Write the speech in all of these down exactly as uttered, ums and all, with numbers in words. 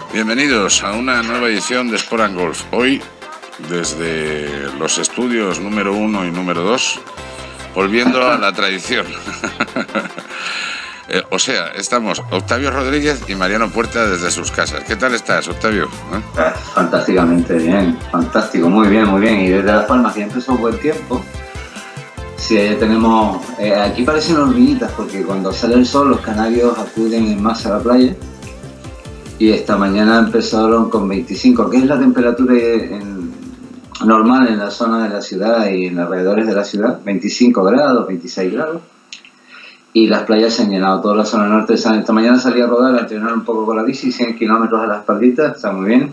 Bienvenidos a una nueva edición de Sport and Golf. Hoy, desde los estudios número uno y número dos, volviendo a la tradición. eh, o sea, estamos Octavio Rodríguez y Mariano Puerta desde sus casas. ¿Qué tal estás, Octavio? ¿Eh? Fantásticamente bien, fantástico, muy bien, muy bien. Y desde Las Palmas, que empezó buen tiempo. Sí, ya tenemos... Eh, aquí parecen hormiguitas, porque cuando sale el sol los canarios acuden en masa a la playa. Y esta mañana empezaron con veinticinco, que es la temperatura en, normal en la zona de la ciudad y en los alrededores de la ciudad, veinticinco grados, veintiséis grados. Y las playas se han llenado, toda la zona norte. Esta mañana salí a rodar, a entrenar un poco con la bici, cien kilómetros a la espaldita, está muy bien.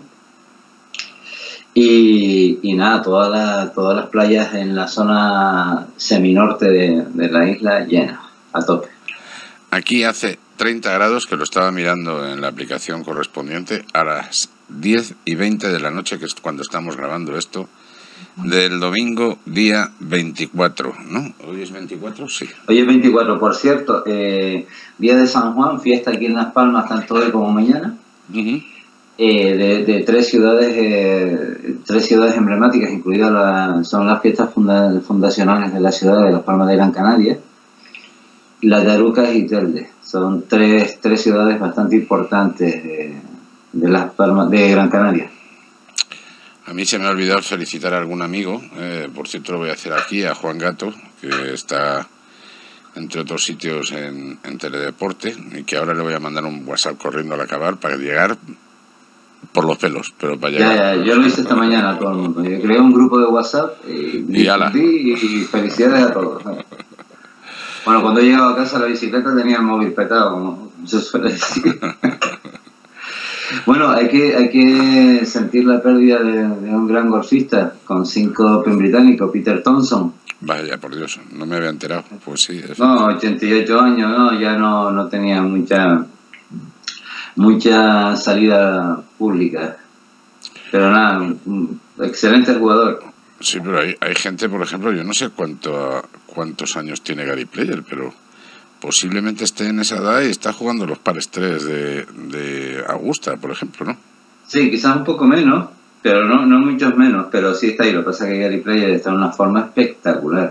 Y, y nada, todas las, todas las playas en la zona seminorte de, de la isla llenas, a tope. Aquí hace treinta grados, que lo estaba mirando en la aplicación correspondiente, a las diez y veinte de la noche, que es cuando estamos grabando esto, del domingo día veinticuatro, ¿no? ¿Hoy es veinticuatro? Sí. Hoy es veinticuatro, por cierto, eh, día de San Juan, fiesta aquí en Las Palmas, tanto hoy como mañana, uh-huh. eh, de, de tres ciudades eh, tres ciudades emblemáticas, incluidas la, son las fiestas funda, fundacionales de la ciudad de Las Palmas de Gran Canaria, La de Arucas y Telde. Son tres, tres ciudades bastante importantes de, de Las Palmas de Gran Canaria. A mí se me ha olvidado felicitar a algún amigo, eh, por cierto lo voy a hacer aquí, a Juan Gato, que está entre otros sitios en, en Teledeporte, y que ahora le voy a mandar un WhatsApp corriendo al acabar para llegar por los pelos, pero para llegar. Ya, ya, yo lo hice esta mañana a todo el mundo. Yo creé un grupo de WhatsApp y, y, y, y felicidades a todos. Bueno, cuando he llegado a casa la bicicleta tenía el móvil petado, como se suele decir. Bueno, hay que, hay que sentir la pérdida de, de un gran golfista con cinco Open británico, Peter Thompson. Vaya, por Dios, no me había enterado. Pues sí. Es... No, ochenta y ocho años, no, ya no, no tenía mucha, mucha salida pública. Pero nada, un excelente jugador. Sí, pero hay, hay gente, por ejemplo, yo no sé cuánto, cuántos años tiene Gary Player, pero posiblemente esté en esa edad y está jugando los pares tres de, de Augusta, por ejemplo, ¿no? Sí, quizás un poco menos, pero no, no muchos menos, pero sí está ahí. Lo que pasa es que Gary Player está en una forma espectacular.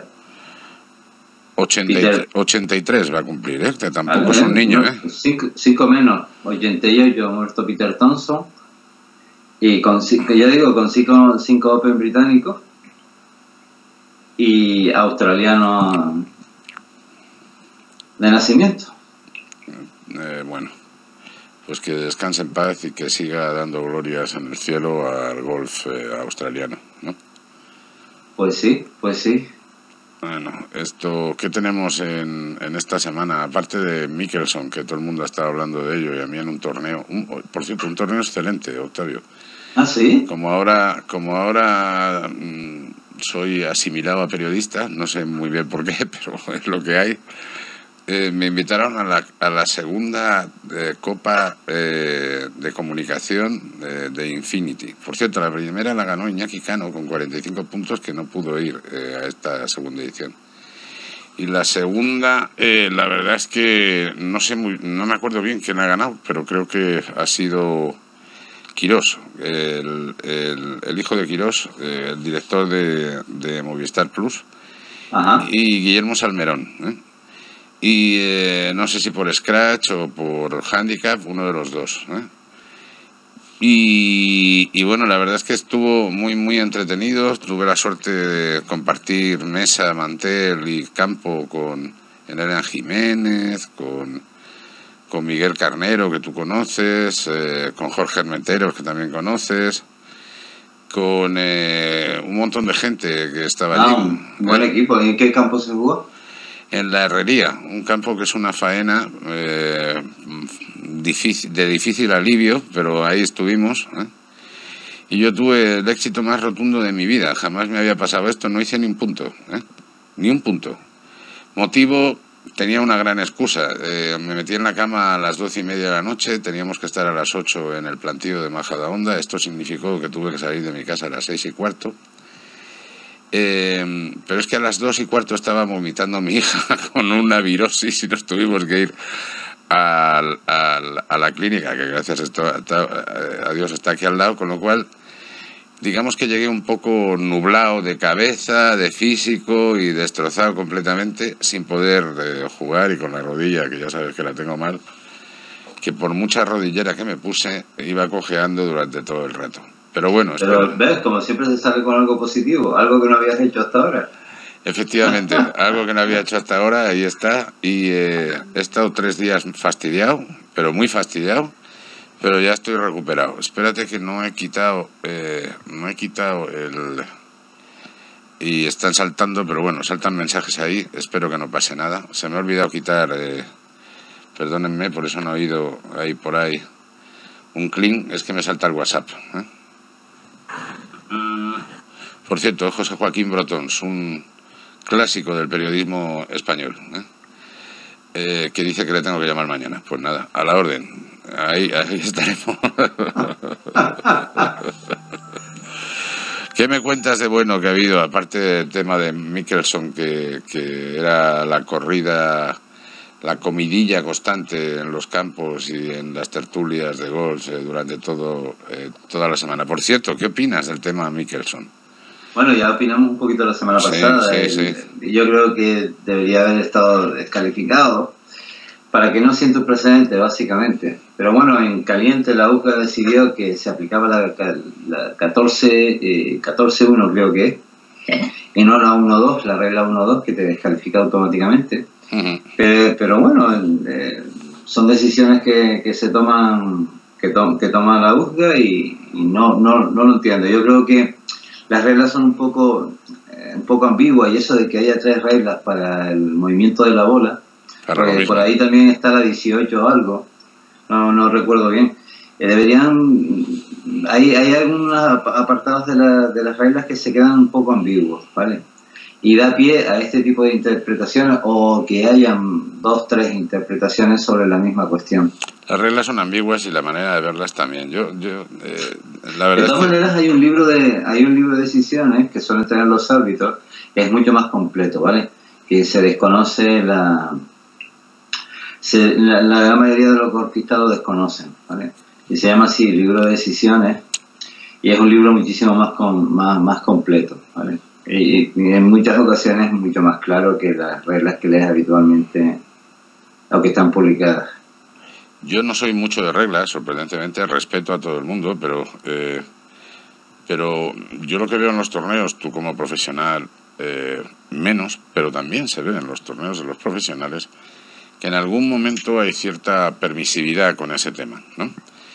ochenta y tres va a cumplir, ¿eh? Que tampoco es un niño, no, ¿eh? Cinco, cinco menos, ochenta y ocho ha muerto Peter Thompson, y con, ya digo, con cinco, cinco Open británicos, y australiano de nacimiento. Eh, bueno, pues que descanse en paz y que siga dando glorias en el cielo al golf eh, australiano, ¿no? Pues sí, pues sí. Bueno, esto, ¿qué tenemos en, en esta semana? Aparte de Mickelson, que todo el mundo ha estado hablando de ello, y a mí en un torneo, un, por cierto, un torneo excelente, Octavio. ¿Ah, sí? Como ahora, como ahora mmm, soy asimilado a periodista, no sé muy bien por qué, pero es lo que hay. Eh, me invitaron a la, a la segunda eh, Copa eh, de Comunicación de, de Infinity. Por cierto, la primera la ganó Iñaki Cano con cuarenta y cinco puntos, que no pudo ir eh, a esta segunda edición. Y la segunda, eh, la verdad es que no sé muy, no me acuerdo bien quién ha ganado, pero creo que ha sido Quirós, el, el, el hijo de Quirós, eh, el director de, de Movistar Plus. Ajá. Y Guillermo Salmerón, ¿eh? Y eh, no sé si por scratch o por handicap, uno de los dos, ¿eh? y, y bueno, la verdad es que estuvo muy muy entretenido. Tuve la suerte de compartir mesa, mantel y campo con Elena Jiménez, con, con Miguel Carnero, que tú conoces, eh, con Jorge Hermenteros, que también conoces, con eh, un montón de gente que estaba ah, allí. Un buen ¿eh? equipo. ¿En qué campo se jugó? En la Herrería, un campo que es una faena eh, difícil, de difícil alivio, pero ahí estuvimos, ¿eh? Y yo tuve el éxito más rotundo de mi vida. Jamás me había pasado esto, no hice ni un punto, ¿eh? Ni un punto. Motivo, tenía una gran excusa. Eh, me metí en la cama a las doce y media de la noche, teníamos que estar a las ocho en el plantío de Majadahonda. Esto significó que tuve que salir de mi casa a las seis y cuarto. Eh, pero es que a las dos y cuarto estaba vomitando mi hija con una virosis y nos tuvimos que ir al, al, a la clínica, que gracias a, esto, a, a Dios está aquí al lado, con lo cual digamos que llegué un poco nublado de cabeza, de físico y destrozado completamente, sin poder eh, jugar, y con la rodilla, que ya sabes que la tengo mal, que por mucha rodillera que me puse, iba cojeando durante todo el rato. Pero bueno, Pero espero. ves, como siempre se sale con algo positivo, algo que no habías hecho hasta ahora. Efectivamente, algo que no había hecho hasta ahora, ahí está. Y eh, he estado tres días fastidiado, pero muy fastidiado, pero ya estoy recuperado. Espérate que no he quitado, eh, no he quitado el... Y están saltando, pero bueno, saltan mensajes ahí, espero que no pase nada. Se me ha olvidado quitar, eh, perdónenme, por eso no he oído ahí por ahí un clean, es que me salta el WhatsApp, ¿eh? Por cierto, José Joaquín Brotons, un clásico del periodismo español, ¿eh? Eh, que dice que le tengo que llamar mañana. Pues nada, a la orden. Ahí, ahí estaremos. ¿Qué me cuentas de bueno que ha habido, aparte del tema de Mickelson, que, que era la corrida, la comidilla constante en los campos y en las tertulias de golf eh, durante todo eh, toda la semana? Por cierto, ¿qué opinas del tema Mickelson? Bueno, ya opinamos un poquito la semana Sí, pasada. sí, El, sí. yo creo que debería haber estado descalificado para que no sienta un precedente, básicamente. Pero bueno, en caliente la U C A decidió que se aplicaba la, la catorce uno, creo que es, y no la uno dos, la regla uno dos, que te descalifica automáticamente. Uh-huh. pero, pero bueno, eh, son decisiones que, que se toman, que, to, que toma la U C A y, y no, no, no lo entiendo. Yo creo que las reglas son un poco, eh, un poco ambiguas, y eso de que haya tres reglas para el movimiento de la bola, porque por ahí también está la dieciocho o algo, no, no recuerdo bien. Eh, deberían, hay, hay algunos apartados de, la, de las reglas que se quedan un poco ambiguos, ¿vale? Y da pie a este tipo de interpretaciones, o que hayan dos, tres interpretaciones sobre la misma cuestión. Las reglas son ambiguas y la manera de verlas también. Yo, yo, eh, la verdad de todas es que... maneras, hay un libro de, hay un libro de decisiones que suelen tener los árbitros, que es mucho más completo, ¿vale? Que se desconoce la... Se, la, la gran mayoría de los golfistas lo desconocen, ¿vale? Y se llama así, libro de decisiones, y es un libro muchísimo más, con, más, más completo, ¿vale? Y, y en muchas ocasiones es mucho más claro que las reglas que lees habitualmente o que están publicadas. Yo no soy mucho de reglas, sorprendentemente, respeto a todo el mundo, pero, eh, pero yo lo que veo en los torneos, tú como profesional, eh, menos, pero también se ve en los torneos de los profesionales, que en algún momento hay cierta permisividad con ese tema, ¿no?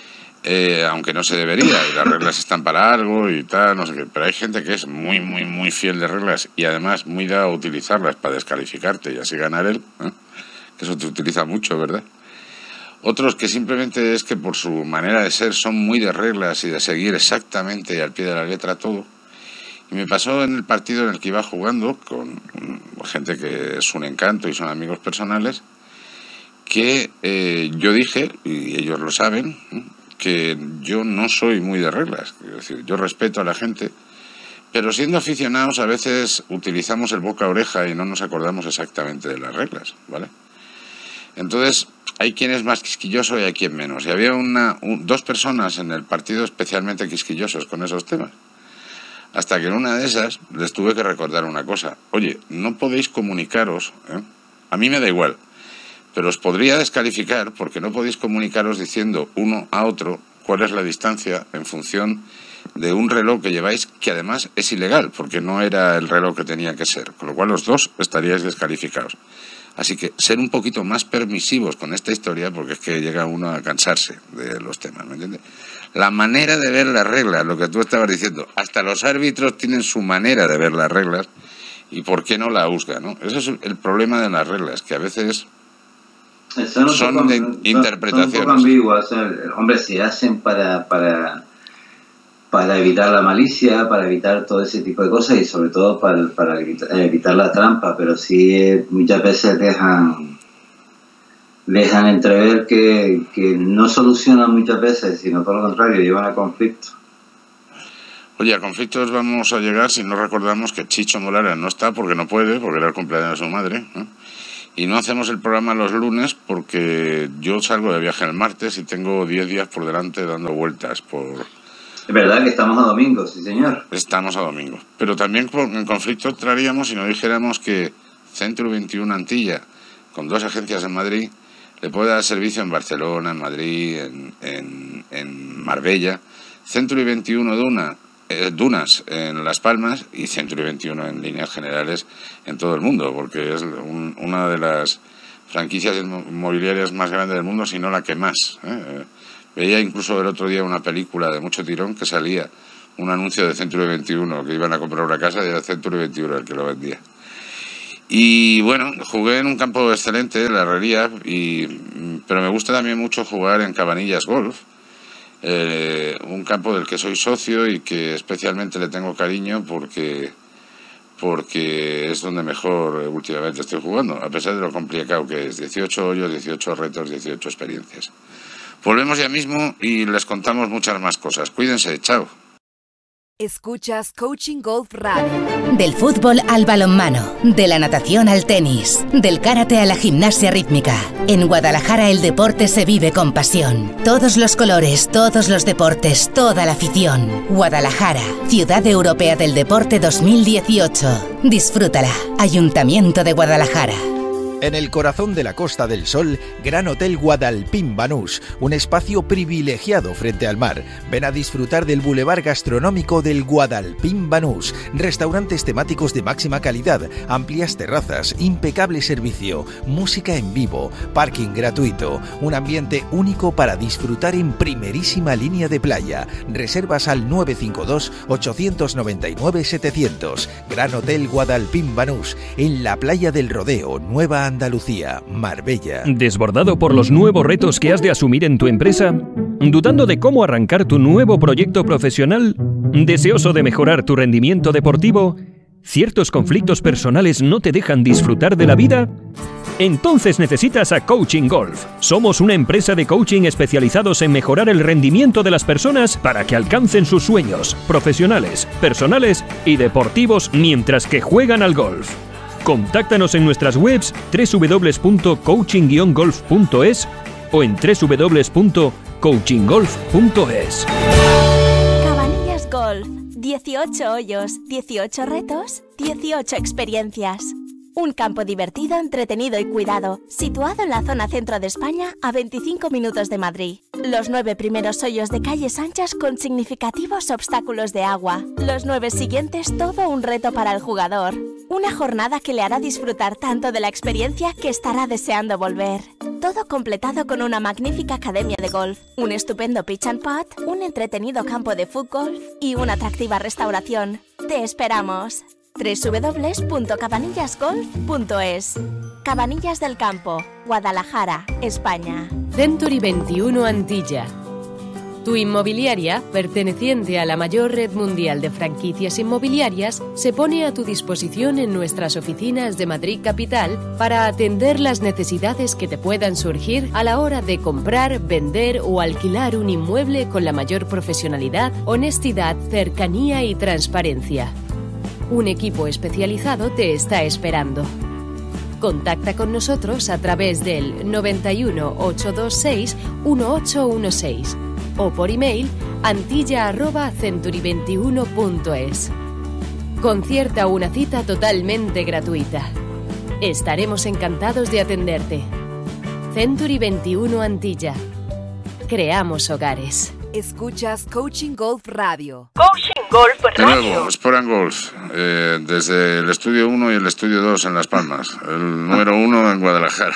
Eh, aunque no se debería, y las reglas están para algo y tal, no sé qué, pero hay gente que es muy, muy, muy fiel de reglas y además muy dada a utilizarlas para descalificarte y así ganar él, ¿eh? Que eso te utiliza mucho, ¿verdad? Otros que simplemente es que por su manera de ser son muy de reglas y de seguir exactamente y al pie de la letra todo. Y me pasó en el partido en el que iba jugando con gente que es un encanto y son amigos personales, que eh, yo dije, y ellos lo saben, ¿eh?, que yo no soy muy de reglas. Es decir, yo respeto a la gente, pero siendo aficionados a veces utilizamos el boca a oreja y no nos acordamos exactamente de las reglas, ¿vale? Entonces, hay quien es más quisquilloso y hay quien menos. Y había una, un, dos personas en el partido especialmente quisquillosos con esos temas. Hasta que en una de esas les tuve que recordar una cosa. Oye, no podéis comunicaros, ¿eh? A mí me da igual, pero os podría descalificar porque no podéis comunicaros diciendo uno a otro cuál es la distancia en función de un reloj que lleváis, que además es ilegal, porque no era el reloj que tenía que ser, con lo cual los dos estaríais descalificados. Así que ser un poquito más permisivos con esta historia, porque es que llega uno a cansarse de los temas, ¿me entiendes? La manera de ver las reglas, lo que tú estabas diciendo, hasta los árbitros tienen su manera de ver las reglas, y ¿por qué no la juzga, no? Ese es el problema de las reglas, que a veces son, son poco, de son, interpretaciones. Son un poco ambiguas, o sea, hombre, se hacen para, para, para evitar la malicia, para evitar todo ese tipo de cosas y sobre todo para, para evitar, evitar la trampa, pero sí muchas veces dejan dejan entrever que, que no solucionan muchas veces, sino todo lo contrario, llevan a conflictos. Oye, a conflictos vamos a llegar si no recordamos que Chicho Molara no está porque no puede, porque era el cumpleaños de su madre, ¿no? Y no hacemos el programa los lunes porque yo salgo de viaje el martes y tengo diez días por delante dando vueltas por... Es verdad que estamos a domingo, sí señor. Estamos a domingo. Pero también en conflicto entraríamos si no dijéramos que Century veintiuno Antilla, con dos agencias en Madrid, le puede dar servicio en Barcelona, en Madrid, en, en, en Marbella, Century veintiuno Duna, eh, Dunas en Las Palmas y Century veintiuno en líneas generales en todo el mundo, porque es un, una de las franquicias inmobiliarias más grandes del mundo, si no la que más. ¿eh? Veía incluso el otro día una película de mucho tirón que salía un anuncio de Century veintiuno, que iban a comprar una casa y era Century veintiuno el que lo vendía. Y bueno, jugué en un campo excelente, la Herrería, y, pero me gusta también mucho jugar en Cabanillas Golf, eh, un campo del que soy socio y que especialmente le tengo cariño porque, porque es donde mejor últimamente estoy jugando, a pesar de lo complicado que es. dieciocho hoyos, dieciocho retos, dieciocho experiencias. Volvemos ya mismo y les contamos muchas más cosas. Cuídense, chao. Escuchas Coaching Golf Radio. Del fútbol al balonmano, de la natación al tenis, del karate a la gimnasia rítmica. En Guadalajara el deporte se vive con pasión. Todos los colores, todos los deportes, toda la afición. Guadalajara, Ciudad Europea del Deporte dos mil dieciocho. Disfrútala. Ayuntamiento de Guadalajara. En el corazón de la Costa del Sol, Gran Hotel Guadalpín Banús, un espacio privilegiado frente al mar. Ven a disfrutar del bulevar gastronómico del Guadalpín Banús, restaurantes temáticos de máxima calidad, amplias terrazas, impecable servicio, música en vivo, parking gratuito, un ambiente único para disfrutar en primerísima línea de playa. Reservas al nueve cinco dos, ocho nueve nueve, setecientos. Gran Hotel Guadalpín Banús, en la playa del Rodeo, Nueva Andalucía, Marbella. ¿Desbordado por los nuevos retos que has de asumir en tu empresa? ¿Dudando de cómo arrancar tu nuevo proyecto profesional? ¿Deseoso de mejorar tu rendimiento deportivo? ¿Ciertos conflictos personales no te dejan disfrutar de la vida? Entonces necesitas a Coaching Golf. Somos una empresa de coaching especializados en mejorar el rendimiento de las personas para que alcancen sus sueños profesionales, personales y deportivos mientras que juegan al golf. Contáctanos en nuestras webs doble u doble u doble u punto coaching guion golf punto es o en doble u doble u doble u punto coaching golf punto es. Cabanillas Golf. dieciocho hoyos, dieciocho retos, dieciocho experiencias. Un campo divertido, entretenido y cuidado, situado en la zona centro de España, a veinticinco minutos de Madrid. Los nueve primeros hoyos de calles anchas con significativos obstáculos de agua. Los nueve siguientes, todo un reto para el jugador. Una jornada que le hará disfrutar tanto de la experiencia que estará deseando volver. Todo completado con una magnífica academia de golf, un estupendo pitch and putt, un entretenido campo de fútbol y una atractiva restauración. ¡Te esperamos! doble u doble u doble u punto cabanillas golf punto es. Cabanillas del Campo, Guadalajara, España. Century veintiuno Antilla. Tu inmobiliaria, perteneciente a la mayor red mundial de franquicias inmobiliarias, se pone a tu disposición en nuestras oficinas de Madrid Capital para atender las necesidades que te puedan surgir a la hora de comprar, vender o alquilar un inmueble con la mayor profesionalidad, honestidad, cercanía y transparencia. Un equipo especializado te está esperando. Contacta con nosotros a través del noventa y uno, ochocientos veintiséis, dieciocho dieciséis o por email antilla arroba century veintiuno punto es. Concierta una cita totalmente gratuita. Estaremos encantados de atenderte. Century veintiuno Antilla. Creamos hogares. Escuchas Coaching Golf Radio. Coaching Golf De nuevo, Sport and Golf, eh, desde el estudio uno y el estudio dos en Las Palmas, el número uno en Guadalajara.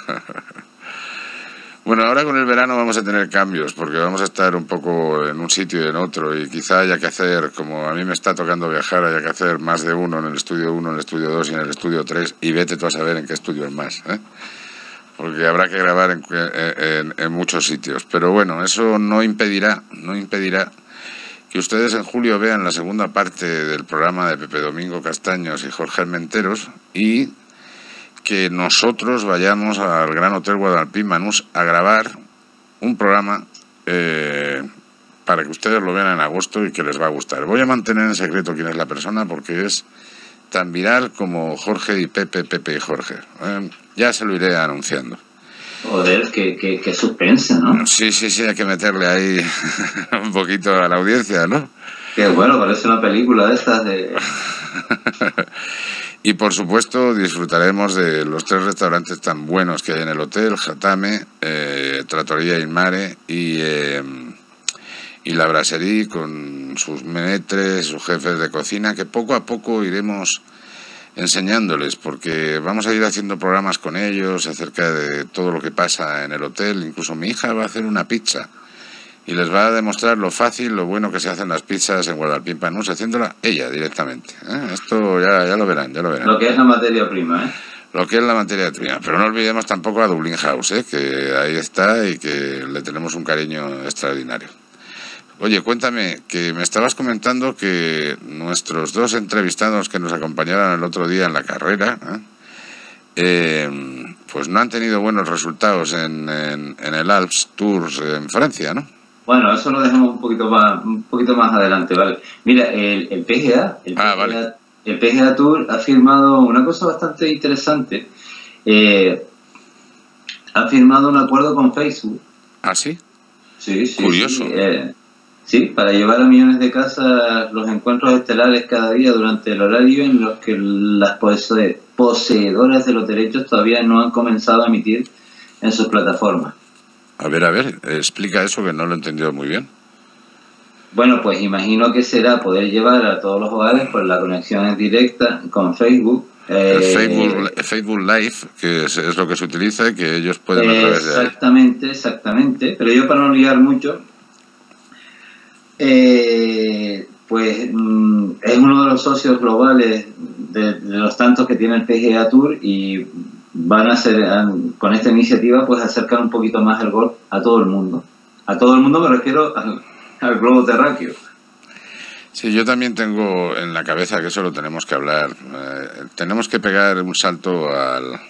Bueno, ahora con el verano vamos a tener cambios, porque vamos a estar un poco en un sitio y en otro, y quizá haya que hacer, como a mí me está tocando viajar, haya que hacer más de uno en el estudio uno, en el estudio dos y en el estudio tres, y vete tú a saber en qué estudio es más, ¿eh? Porque habrá que grabar en, en, en muchos sitios. Pero bueno, eso no impedirá, no impedirá que ustedes en julio vean la segunda parte del programa de Pepe Domingo Castaños y Jorge Armenteros, y que nosotros vayamos al Gran Hotel Guadalpín Banús a grabar un programa eh, para que ustedes lo vean en agosto y que les va a gustar. Voy a mantener en secreto quién es la persona porque es tan viral como Jorge y Pepe, Pepe y Jorge. Eh, ya se lo iré anunciando. Joder, qué, qué, qué suspense, ¿no? Sí, sí, sí, hay que meterle ahí un poquito a la audiencia, ¿no? Qué bueno, parece una película de estas de... Y por supuesto disfrutaremos de los tres restaurantes tan buenos que hay en el hotel: Jatame, eh, Trattoria Il Mare y, eh, y la Brasserie, con sus menetres, sus jefes de cocina, que poco a poco iremos enseñándoles, porque vamos a ir haciendo programas con ellos acerca de todo lo que pasa en el hotel. Incluso mi hija va a hacer una pizza y les va a demostrar lo fácil, lo bueno que se hacen las pizzas en Guadalpimpanús, haciéndola ella directamente. ¿eh? Esto ya, ya lo verán, ya lo verán. Lo que es la materia prima, ¿eh? Lo que es la materia prima. Pero no olvidemos tampoco a Dublin House, ¿eh? Que ahí está y que le tenemos un cariño extraordinario. Oye, cuéntame, que me estabas comentando que nuestros dos entrevistados que nos acompañaron el otro día en la carrera, ¿eh? Eh, pues no han tenido buenos resultados en, en, en el Alps Tours en Francia, ¿no? Bueno, eso lo dejamos un poquito más, un poquito más adelante, ¿vale? Mira, el, el P G A, el, ah, P G A vale. el P G A Tour ha firmado una cosa bastante interesante. Eh, ha firmado un acuerdo con Facebook. ¿Ah, sí? Sí, sí. Curioso. Sí, eh, sí, para llevar a millones de casas los encuentros estelares cada día durante el horario en los que las posee, poseedoras de los derechos todavía no han comenzado a emitir en sus plataformas. A ver, a ver, explica eso, que no lo he entendido muy bien. Bueno, pues imagino que será poder llevar a todos los hogares, pues la conexión es directa con Facebook. Eh, el Facebook, Facebook Live, que es, es lo que se utiliza y que ellos pueden a través de ahí. Exactamente, exactamente. Pero yo, para no liar mucho, eh, pues mm, es uno de los socios globales de, de los tantos que tiene el P G A Tour, y van a hacer, con esta iniciativa, pues acercar un poquito más el golf a todo el mundo. A todo el mundo me refiero al, al globo terráqueo. Sí, yo también tengo en la cabeza que eso lo tenemos que hablar. Eh, tenemos que pegar un salto al,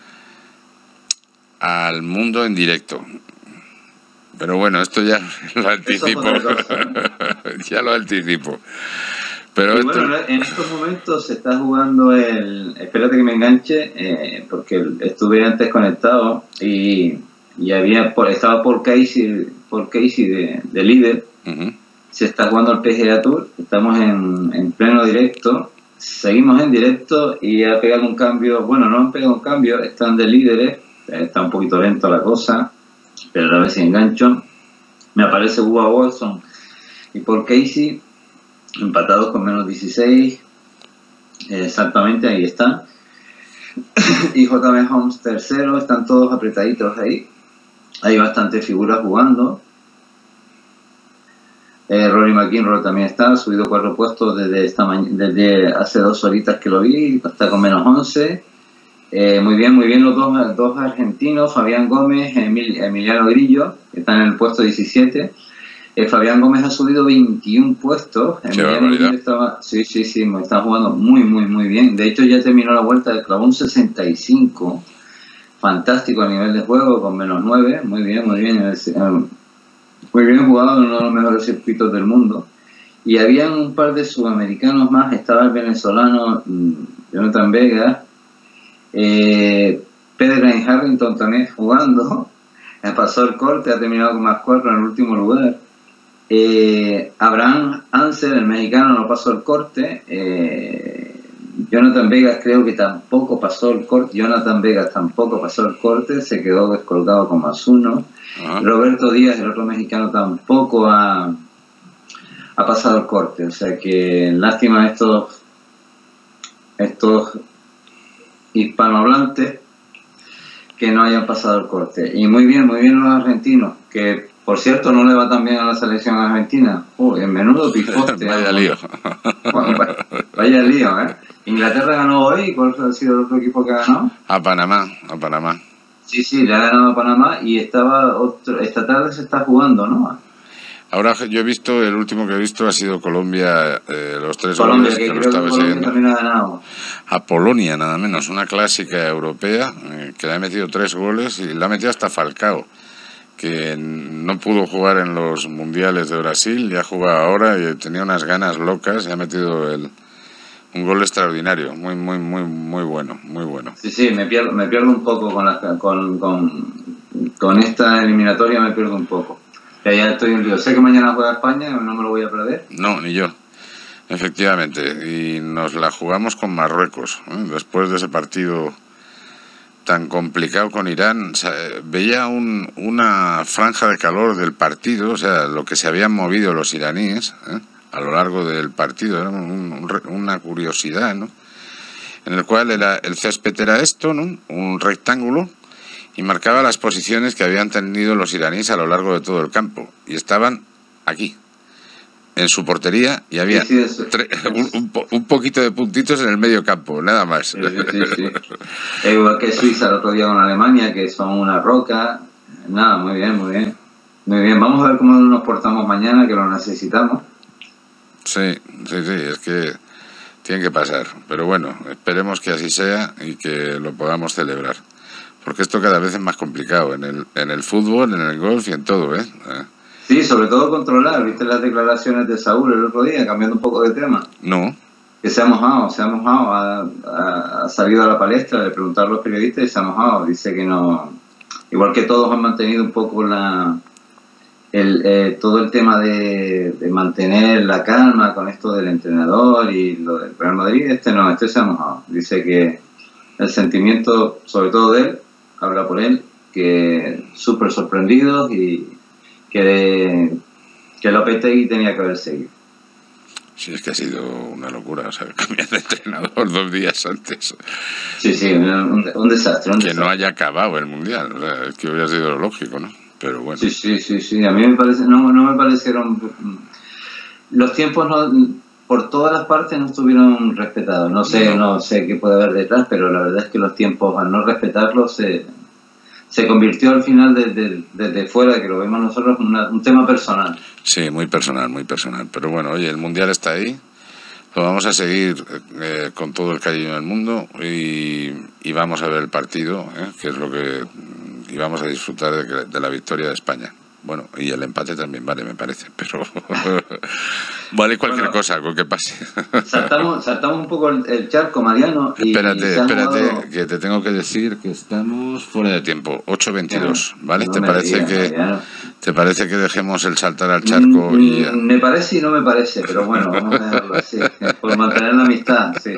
al mundo en directo. Pero bueno, esto ya lo anticipo. Ya lo anticipo. Pero y esto... bueno, en estos momentos se está jugando el... Espérate que me enganche, eh, porque estuve antes conectado y, y había estaba Paul Casey, Paul Casey de, de líder. Uh-huh. Se está jugando el P G A Tour, estamos en, en pleno directo, seguimos en directo y ha pegado un cambio. Bueno, no han pegado un cambio, están de líderes, está un poquito lento la cosa, pero a ver si engancho. Me aparece Bubba Watson y Paul Casey empatados con menos dieciséis, exactamente, ahí están. Y J B Holmes tercero, están todos apretaditos ahí. Hay bastantes figuras jugando. Eh, Rory McIlroy también está, ha subido cuatro puestos desde esta desde hace dos horitas que lo vi, está con menos once. Eh, muy bien, muy bien los dos, dos argentinos, Fabián Gómez, Emil, Emiliano Grillo, que están en el puesto diecisiete. Eh, Fabián Gómez ha subido veintiún puestos. Emiliano estaba, sí, sí, sí, está jugando muy, muy, muy bien. De hecho, ya terminó la vuelta, clavó un sesenta y cinco. Fantástico a nivel de juego, con menos nueve. Muy bien, muy bien. Muy bien jugado en uno de los mejores circuitos del mundo. Y había un par de sudamericanos más. Estaba el venezolano Jonathan Vega. Eh, Pedro en Harrington también jugando. Pasó el corte, ha terminado con más cuatro en el último lugar. Eh, Abraham Ansel, el mexicano, no pasó el corte. Eh, Jonathan Vegas creo que tampoco pasó el corte. Jonathan Vegas tampoco pasó el corte, se quedó descolgado con más uno. Uh-huh. Roberto Díaz, el otro mexicano, tampoco ha, ha pasado el corte. O sea que lástima estos, estos hispanohablantes que no hayan pasado el corte. Y muy bien, muy bien los argentinos, que por cierto no le va tan bien a la selección argentina. Uy, en menudo pifote. Vaya lío. Bueno, vaya, vaya lío, ¿eh? Inglaterra ganó hoy. ¿Cuál ha sido el otro equipo que ha ganado? A Panamá, a Panamá. Sí, sí, le ha ganado a Panamá y estaba otro, esta tarde se está jugando, ¿no? Ahora yo he visto, el último que he visto ha sido Colombia, eh, los tres Colombia, goles que, que lo creo estaba que Colombia siguiendo. También ha ganado. A Polonia, nada menos, una clásica europea, eh, que le ha metido tres goles y le ha metido hasta Falcao, que no pudo jugar en los mundiales de Brasil, ya juega ahora y tenía unas ganas locas, y ha metido el Un gol extraordinario, muy, muy, muy, muy bueno, muy bueno. Sí, sí, me pierdo, me pierdo un poco con, la, con, con, con esta eliminatoria, me pierdo un poco. Ya, ya estoy en lío. Sé que mañana juega España, no me lo voy a perder. No, ni yo. Efectivamente, y nos la jugamos con Marruecos, ¿eh? Después de ese partido tan complicado con Irán, o sea, veía un, una franja de calor del partido, o sea, lo que se habían movido los iraníes, ¿eh? A lo largo del partido, era un, un, una curiosidad, ¿no? En el cual era, el césped era esto, ¿no? Un rectángulo, y marcaba las posiciones que habían tenido los iraníes a lo largo de todo el campo, y estaban aquí, en su portería, y había sí, sí, tre- un, un, po- un poquito de puntitos en el medio campo, nada más. Sí, sí, sí, sí. Igual que Suiza el otro día con Alemania, que son una roca. Nada, muy bien, muy bien. Muy bien, vamos a ver cómo nos portamos mañana, que lo necesitamos. Sí, sí, sí, es que tiene que pasar. Pero bueno, esperemos que así sea y que lo podamos celebrar. Porque esto cada vez es más complicado en el, en el fútbol, en el golf y en todo, ¿eh? Sí, sobre todo controlar. ¿Viste las declaraciones de Saúl el otro día, cambiando un poco de tema? No. Que se ha mojado, se ha mojado, ha, ha, ha salido a la palestra de preguntar a los periodistas y se ha mojado. Dice que no... Igual que todos han mantenido un poco la... El, eh, todo el tema de, de mantener la calma con esto del entrenador y lo del Real Madrid, este no, este se ha mojado. Dice que el sentimiento, sobre todo de él, habla por él, que súper sorprendido y que, que Lopetegui tenía que haber seguido. Sí, es que ha sido una locura, o sea, cambiar de entrenador dos días antes. Sí, sí, un, un desastre. Un que desastre. no haya acabado el Mundial, o sea, es que hubiera sido lo lógico, ¿no? Pero bueno. Sí, sí, sí, sí, a mí me parece, no, no me parecieron, los tiempos no, por todas las partes no estuvieron respetados, no sé, no, no sé qué puede haber detrás, pero la verdad es que los tiempos al no respetarlos se, se convirtió al final desde, desde fuera, que lo vemos nosotros, una, un tema personal. Sí, muy personal, muy personal, pero bueno, oye, el Mundial está ahí, lo vamos a seguir eh, con todo el cariño del mundo y, y vamos a ver el partido, ¿eh? Que es lo que... y vamos a disfrutar de, de la victoria de España. Bueno, y el empate también vale, me parece, pero vale cualquier bueno, cosa, con que pase. Saltamos, saltamos un poco el, el charco, Mariano. Y, espérate, y espérate, jugado... que te tengo que decir que estamos fuera de tiempo, ocho veintidós, ¿vale? No ¿Te parece digas, que Mariano. te parece que dejemos el saltar al charco? Mm, y ya? Me parece y no me parece, pero bueno, vamos a dejarlo así, por mantener la amistad, sí.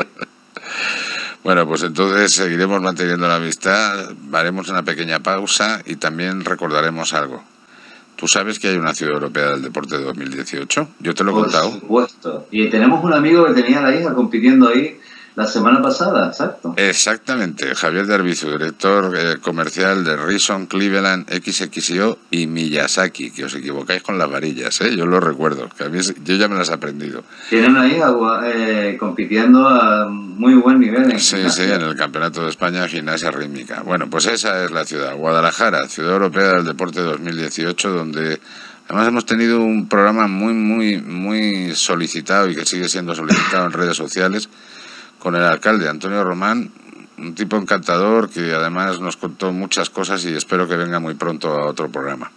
Bueno, pues entonces seguiremos manteniendo la amistad, haremos una pequeña pausa y también recordaremos algo. ¿Tú sabes que hay una ciudad europea del deporte de dos mil dieciocho? Yo te lo he Por contado. Por supuesto. Y tenemos un amigo que tenía a la hija compitiendo ahí la semana pasada, exacto. Exactamente, Javier de Arbizu, director eh, comercial de Reason, Cleveland, X X I O y Miyazaki, que os equivocáis con las varillas, ¿eh? Yo lo recuerdo, que a mí yo ya me las he aprendido. Tiene una hija eh, compitiendo a muy buen nivel. En sí, gimnasia. sí, en el Campeonato de España de Gimnasia Rítmica. Bueno, pues esa es la ciudad, Guadalajara, Ciudad Europea del Deporte dos mil dieciocho, donde además hemos tenido un programa muy, muy, muy solicitado y que sigue siendo solicitado en redes sociales, con el alcalde Antonio Román, un tipo encantador que además nos contó muchas cosas y espero que venga muy pronto a otro programa.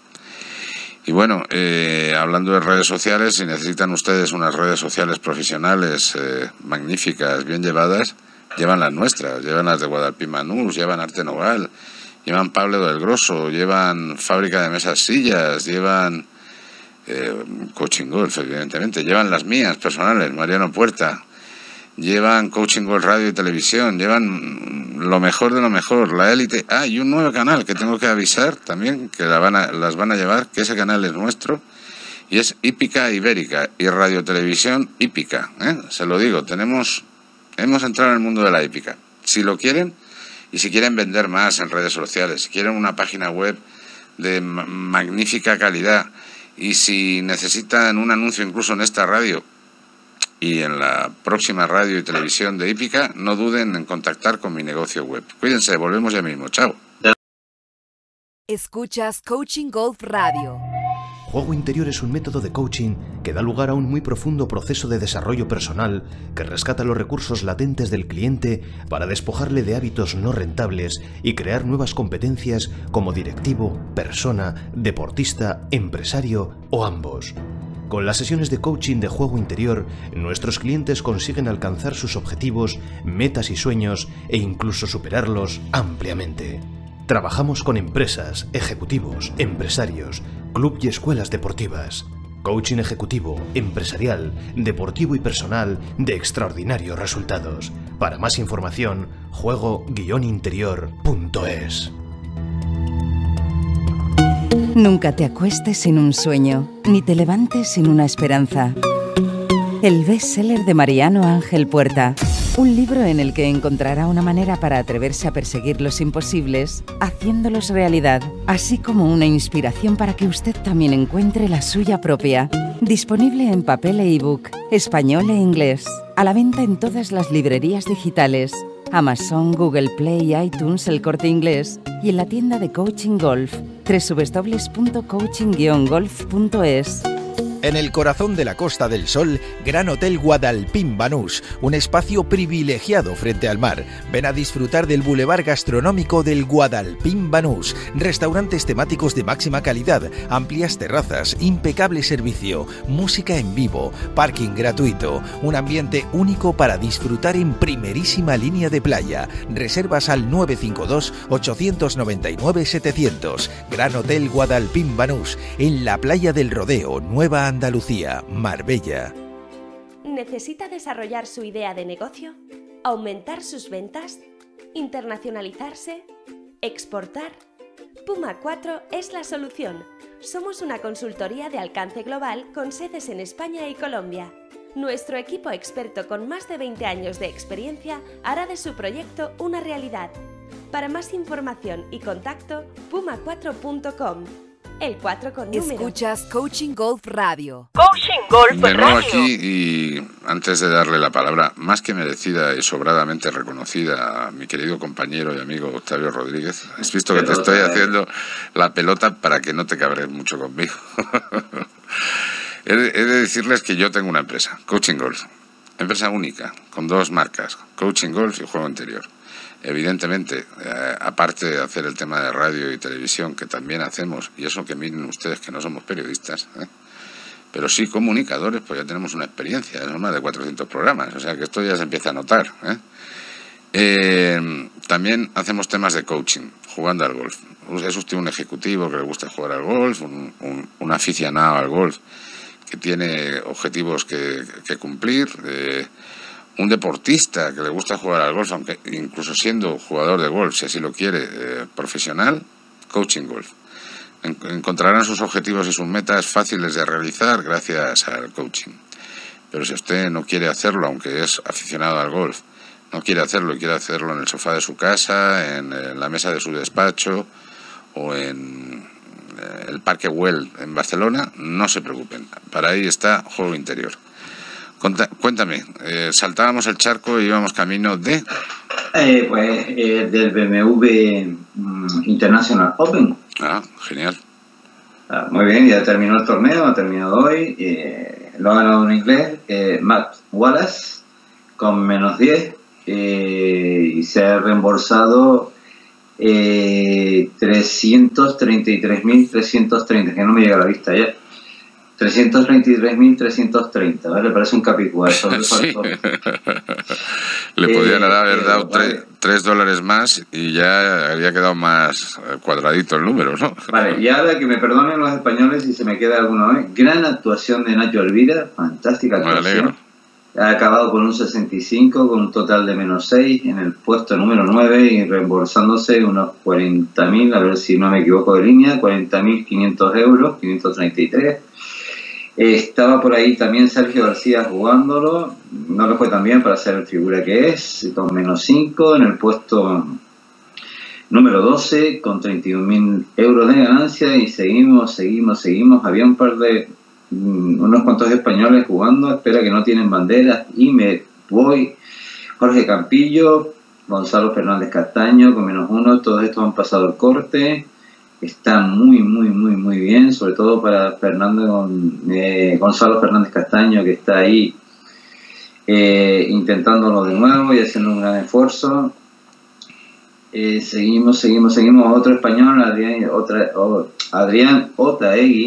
Y bueno, eh, hablando de redes sociales, si necesitan ustedes unas redes sociales profesionales eh, magníficas, bien llevadas, llevan las nuestras, llevan las de Guadalpín Banús, llevan Arte Nogal, llevan Pablo del Grosso, llevan Fábrica de Mesas Sillas, llevan eh, Coaching Golf, evidentemente, llevan las mías personales, Mariano Puerta, llevan Coaching Golf Radio y Televisión, llevan lo mejor de lo mejor, la élite. Ah, y un nuevo canal que tengo que avisar también, que la van a, las van a llevar, que ese canal es nuestro, y es Hípica Ibérica y Radio Televisión Hípica, ¿eh? Se lo digo, tenemos, hemos entrado en el mundo de la hípica. Si lo quieren, y si quieren vender más en redes sociales, si quieren una página web de magnífica calidad, y si necesitan un anuncio incluso en esta radio, y en la próxima radio y televisión de Hípica, no duden en contactar con mi negocio web. Cuídense, volvemos ya mismo. Chao. Escuchas Coaching Golf Radio. Juego Interior es un método de coaching que da lugar a un muy profundo proceso de desarrollo personal que rescata los recursos latentes del cliente para despojarle de hábitos no rentables y crear nuevas competencias como directivo, persona, deportista, empresario o ambos. Con las sesiones de coaching de juego interior, nuestros clientes consiguen alcanzar sus objetivos, metas y sueños e incluso superarlos ampliamente. Trabajamos con empresas, ejecutivos, empresarios, club y escuelas deportivas. Coaching ejecutivo, empresarial, deportivo y personal de extraordinarios resultados. Para más información, juego guion interior punto es. Nunca te acuestes sin un sueño, ni te levantes sin una esperanza. El bestseller de Mariano Ángel Puerta. Un libro en el que encontrará una manera para atreverse a perseguir los imposibles, haciéndolos realidad, así como una inspiración para que usted también encuentre la suya propia. Disponible en papel e ebook, español e inglés. A la venta en todas las librerías digitales. Amazon, Google Play, iTunes, El Corte Inglés y en la tienda de Coaching Golf, doble u doble u doble u punto coaching guion golf punto es. En el corazón de la Costa del Sol, Gran Hotel Guadalpín Banús, un espacio privilegiado frente al mar. Ven a disfrutar del bulevar gastronómico del Guadalpín Banús, restaurantes temáticos de máxima calidad, amplias terrazas, impecable servicio, música en vivo, parking gratuito, un ambiente único para disfrutar en primerísima línea de playa. Reservas al nueve cinco dos, ocho nueve nueve, setecientos. Gran Hotel Guadalpín Banús, en la playa del Rodeo, Nueva Andalucía, Marbella. ¿Necesita desarrollar su idea de negocio? ¿Aumentar sus ventas? ¿Internacionalizarse? ¿Exportar? Puma cuatro es la solución. Somos una consultoría de alcance global con sedes en España y Colombia. Nuestro equipo experto con más de veinte años de experiencia hará de su proyecto una realidad. Para más información y contacto, puma cuatro punto com. El cuatro con número. Escuchas Coaching Golf Radio. Coaching Golf De nuevo Radio. aquí, y antes de darle la palabra más que merecida y sobradamente reconocida a mi querido compañero y amigo Octavio Rodríguez, has visto que te estoy haciendo la pelota para que no te cabres mucho conmigo. He de, he de decirles que yo tengo una empresa, Coaching Golf, empresa única, con dos marcas, Coaching Golf y Juego Interior. Evidentemente, eh, aparte de hacer el tema de radio y televisión, que también hacemos, y eso que miren ustedes que no somos periodistas, ¿eh? pero sí comunicadores, pues ya tenemos una experiencia, son más de cuatrocientos programas, o sea que esto ya se empieza a notar. ¿eh? Eh, también hacemos temas de coaching, jugando al golf. Es usted un ejecutivo que le gusta jugar al golf, un, un, un aficionado al golf que tiene objetivos que, que cumplir, eh, un deportista que le gusta jugar al golf, aunque incluso siendo jugador de golf, si así lo quiere, eh, profesional, Coaching Golf. En, encontrarán sus objetivos y sus metas fáciles de realizar gracias al coaching. Pero si usted no quiere hacerlo, aunque es aficionado al golf, no quiere hacerlo y quiere hacerlo en el sofá de su casa, en, en la mesa de su despacho o en eh, el Parque Güell en Barcelona, no se preocupen. Para ahí está Juego Interior. Cuéntame, eh, saltábamos el charco y íbamos camino de... Eh, pues eh, del B M W um, International Open. Ah, genial. Ah, muy bien, ya terminó el torneo, ha terminado hoy. Eh, lo ha ganado un inglés, eh, Matt Wallace, con menos diez. Eh, y se ha reembolsado eh, trescientos treinta y tres mil trescientos treinta, que no me llega a la vista ya. trescientos treinta y tres mil trescientos treinta, ¿vale? Parece un capicúa. Sí. Le podían eh, haber dado eh, vale. tres dólares más y ya había quedado más cuadradito el número, ¿no? Vale, y ahora que me perdonen los españoles si se me queda alguno, ¿eh? Gran actuación de Nacho Elvira, fantástica actuación. Ha acabado con un sesenta y cinco, con un total de menos seis en el puesto número nueve y reembolsándose unos cuarenta mil, a ver si no me equivoco de línea, cuarenta mil quinientos euros, quinientos treinta y tres. Estaba por ahí también Sergio García jugándolo, no le fue tan bien para ser el figura que es, con menos cinco en el puesto número doce, con treinta y un mil euros de ganancia, y seguimos, seguimos, seguimos. Había un par de, um, unos cuantos españoles jugando, espera que no tienen banderas, y me voy, Jorge Campillo, Gonzalo Fernández Castaño, con menos uno, todos estos han pasado el corte. Está muy, muy, muy, muy bien, sobre todo para Fernando eh, Gonzalo Fernández Castaño, que está ahí eh, intentándolo de nuevo y haciendo un gran esfuerzo. Eh, seguimos, seguimos, seguimos. Otro español, Adrián, otra, oh, Adrián Otaegui,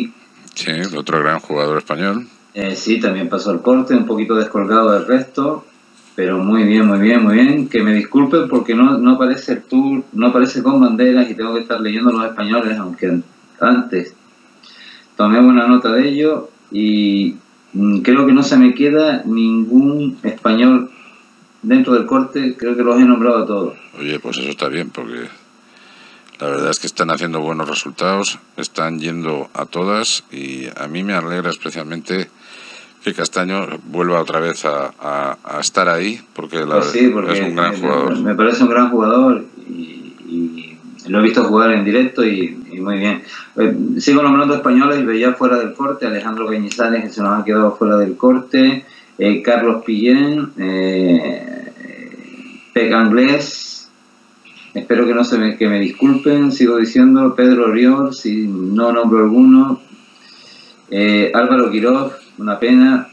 Sí, otro gran jugador español. Eh, sí, también pasó el corte, un poquito descolgado del resto, pero muy bien, muy bien, muy bien. Que me disculpen porque no, no aparece el tour, no aparece con banderas y tengo que estar leyendo los españoles, aunque antes tomé buena nota de ello y mm, creo que no se me queda ningún español dentro del corte, creo que los he nombrado a todos. Oye, pues eso está bien, porque la verdad es que están haciendo buenos resultados, están yendo a todas y a mí me alegra especialmente que Castaño vuelva otra vez a, a, a estar ahí, porque, la, Pues sí, porque es un gran me, jugador. Me parece un gran jugador y, y lo he visto jugar en directo y, y muy bien. Eh, sigo nombrando españoles y veía fuera del corte, Alejandro Cañizares, que se nos ha quedado fuera del corte, eh, Carlos Pillén, eh, Pec Anglés, espero que no se me, que me disculpen, sigo diciendo, Pedro Oriol, si no nombro alguno, eh, Álvaro Quiroz, una pena,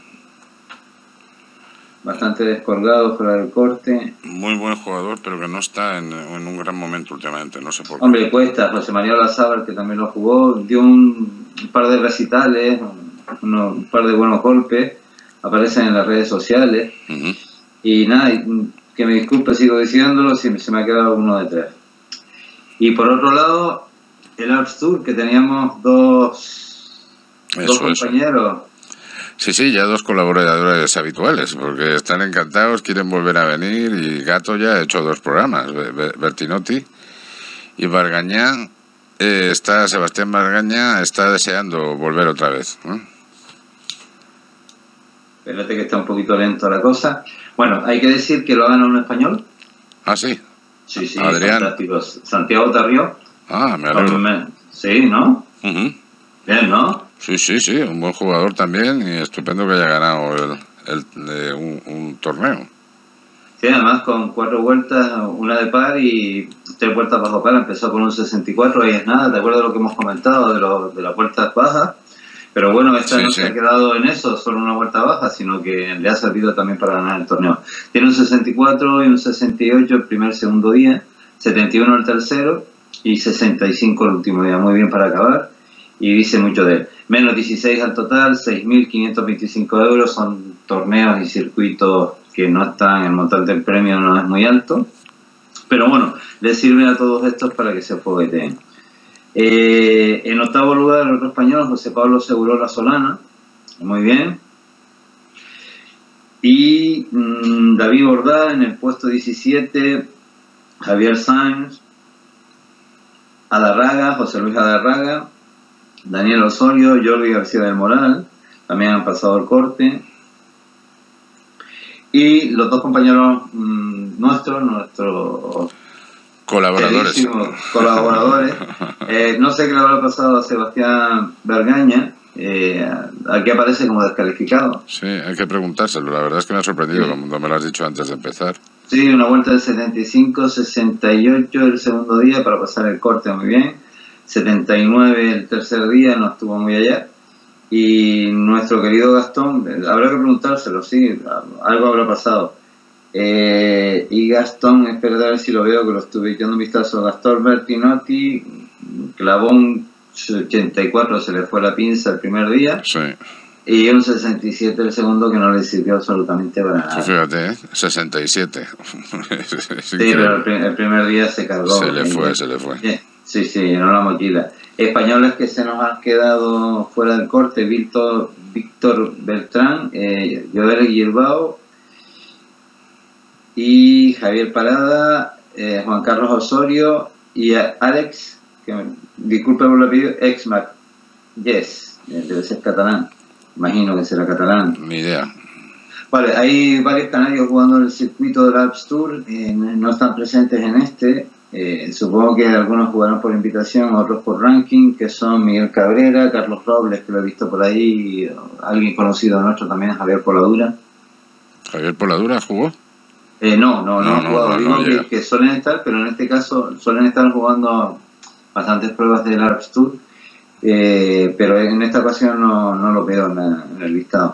bastante descolgado fuera del corte. Muy buen jugador, pero que no está en, en un gran momento últimamente, no sé por qué. Hombre, cuesta, José María Olazábal, que también lo jugó, dio un, un par de recitales, un, un par de buenos golpes, aparecen en las redes sociales, Uh-huh. y nada, que me disculpe, sigo diciéndolo, si se me ha quedado uno de tres. Y por otro lado, el Alps Tour, que teníamos dos, dos Eso, eso. compañeros. Sí, sí, ya dos colaboradores habituales, porque están encantados, quieren volver a venir y Gato ya ha hecho dos programas, Be- Be- Bertinotti y Bargañán, eh, está Sebastián Bargañá está deseando volver otra vez, ¿no? Espérate que está un poquito lento la cosa. Bueno, hay que decir que lo ha ganado un español. Ah, sí. Sí, sí, Adrián. fantástico. Santiago Tarrió. Ah, me alegro. Sí, ¿no? Uh-huh. Bien, ¿no? Sí, sí, sí, un buen jugador también y estupendo que haya ganado el, el, eh, un, un torneo. Sí, además con cuatro vueltas, una de par y tres vueltas bajo par, empezó con un sesenta y cuatro, ahí es nada, ¿te acuerdas de lo que hemos comentado de, lo, de las vueltas bajas? Pero bueno, esta Sí, no sí. se ha quedado en eso, solo una vuelta baja, sino que le ha servido también para ganar el torneo. Tiene un sesenta y cuatro y un sesenta y ocho el primer segundo día, setenta y uno el tercero y sesenta y cinco el último día, muy bien para acabar, y dice mucho de él. Menos dieciséis al total, seis mil quinientos veinticinco euros, son torneos y circuitos que no están, el montante del premio no es muy alto, pero bueno, les sirve a todos estos para que se fogueteen. Eh, en octavo lugar, el otro español, José Pablo Segurola Solana, muy bien. Y mmm, David Bordá en el puesto diecisiete, Javier Sáenz, Adarraga, José Luis Adarraga, Daniel Osorio, Jordi García del Moral, también han pasado el corte. Y los dos compañeros mmm, nuestros, nuestros Colaboradores. queridísimos colaboradores, eh, no sé qué le habrá pasado a Sebastián Bergaña, eh, aquí aparece como descalificado. Sí, hay que preguntárselo, la verdad es que me ha sorprendido, Sí. como me lo has dicho antes de empezar. Sí, una vuelta de setenta y cinco, sesenta y ocho el segundo día para pasar el corte muy bien, setenta y nueve el tercer día, no estuvo muy allá. Y nuestro querido Gastón, habrá que preguntárselo, sí, algo habrá pasado. Eh, y Gastón, espera a ver si lo veo, que lo estuve echando un vistazo. Gastón Bertinotti clavó un ochenta y cuatro, se le fue la pinza el primer día. Sí. Y un sesenta y siete el segundo, que no le sirvió absolutamente para nada. Sí, fíjate, ¿eh? sesenta y siete. Es Sí, pero el, prim- el primer día se cargó. Se le fue, ¿eh? se le fue. Sí, sí, llenó la mochila. Españoles que se nos han quedado fuera del corte, Víctor, Víctor Beltrán, eh, Joel Guilbao y Javier Parada, eh, Juan Carlos Osorio y a Alex, que me, disculpe por el apellido, Exmac, yes, eh, debe ser catalán, imagino que será catalán. Ni idea. Vale, hay varios canarios jugando en el circuito del Alps Tour, eh, no están presentes en este. Eh, supongo que algunos jugarán por invitación, otros por ranking, que son Miguel Cabrera, Carlos Robles, que lo he visto por ahí, y alguien conocido nuestro también, Javier Poladura. ¿Javier Poladura jugó? Eh, no, no, no, No, han no, jugado. no, Digo no que, llega. que suelen estar, pero en este caso suelen estar jugando bastantes pruebas del Alps Tour, eh, pero en esta ocasión no, no lo veo en, la- en el listado.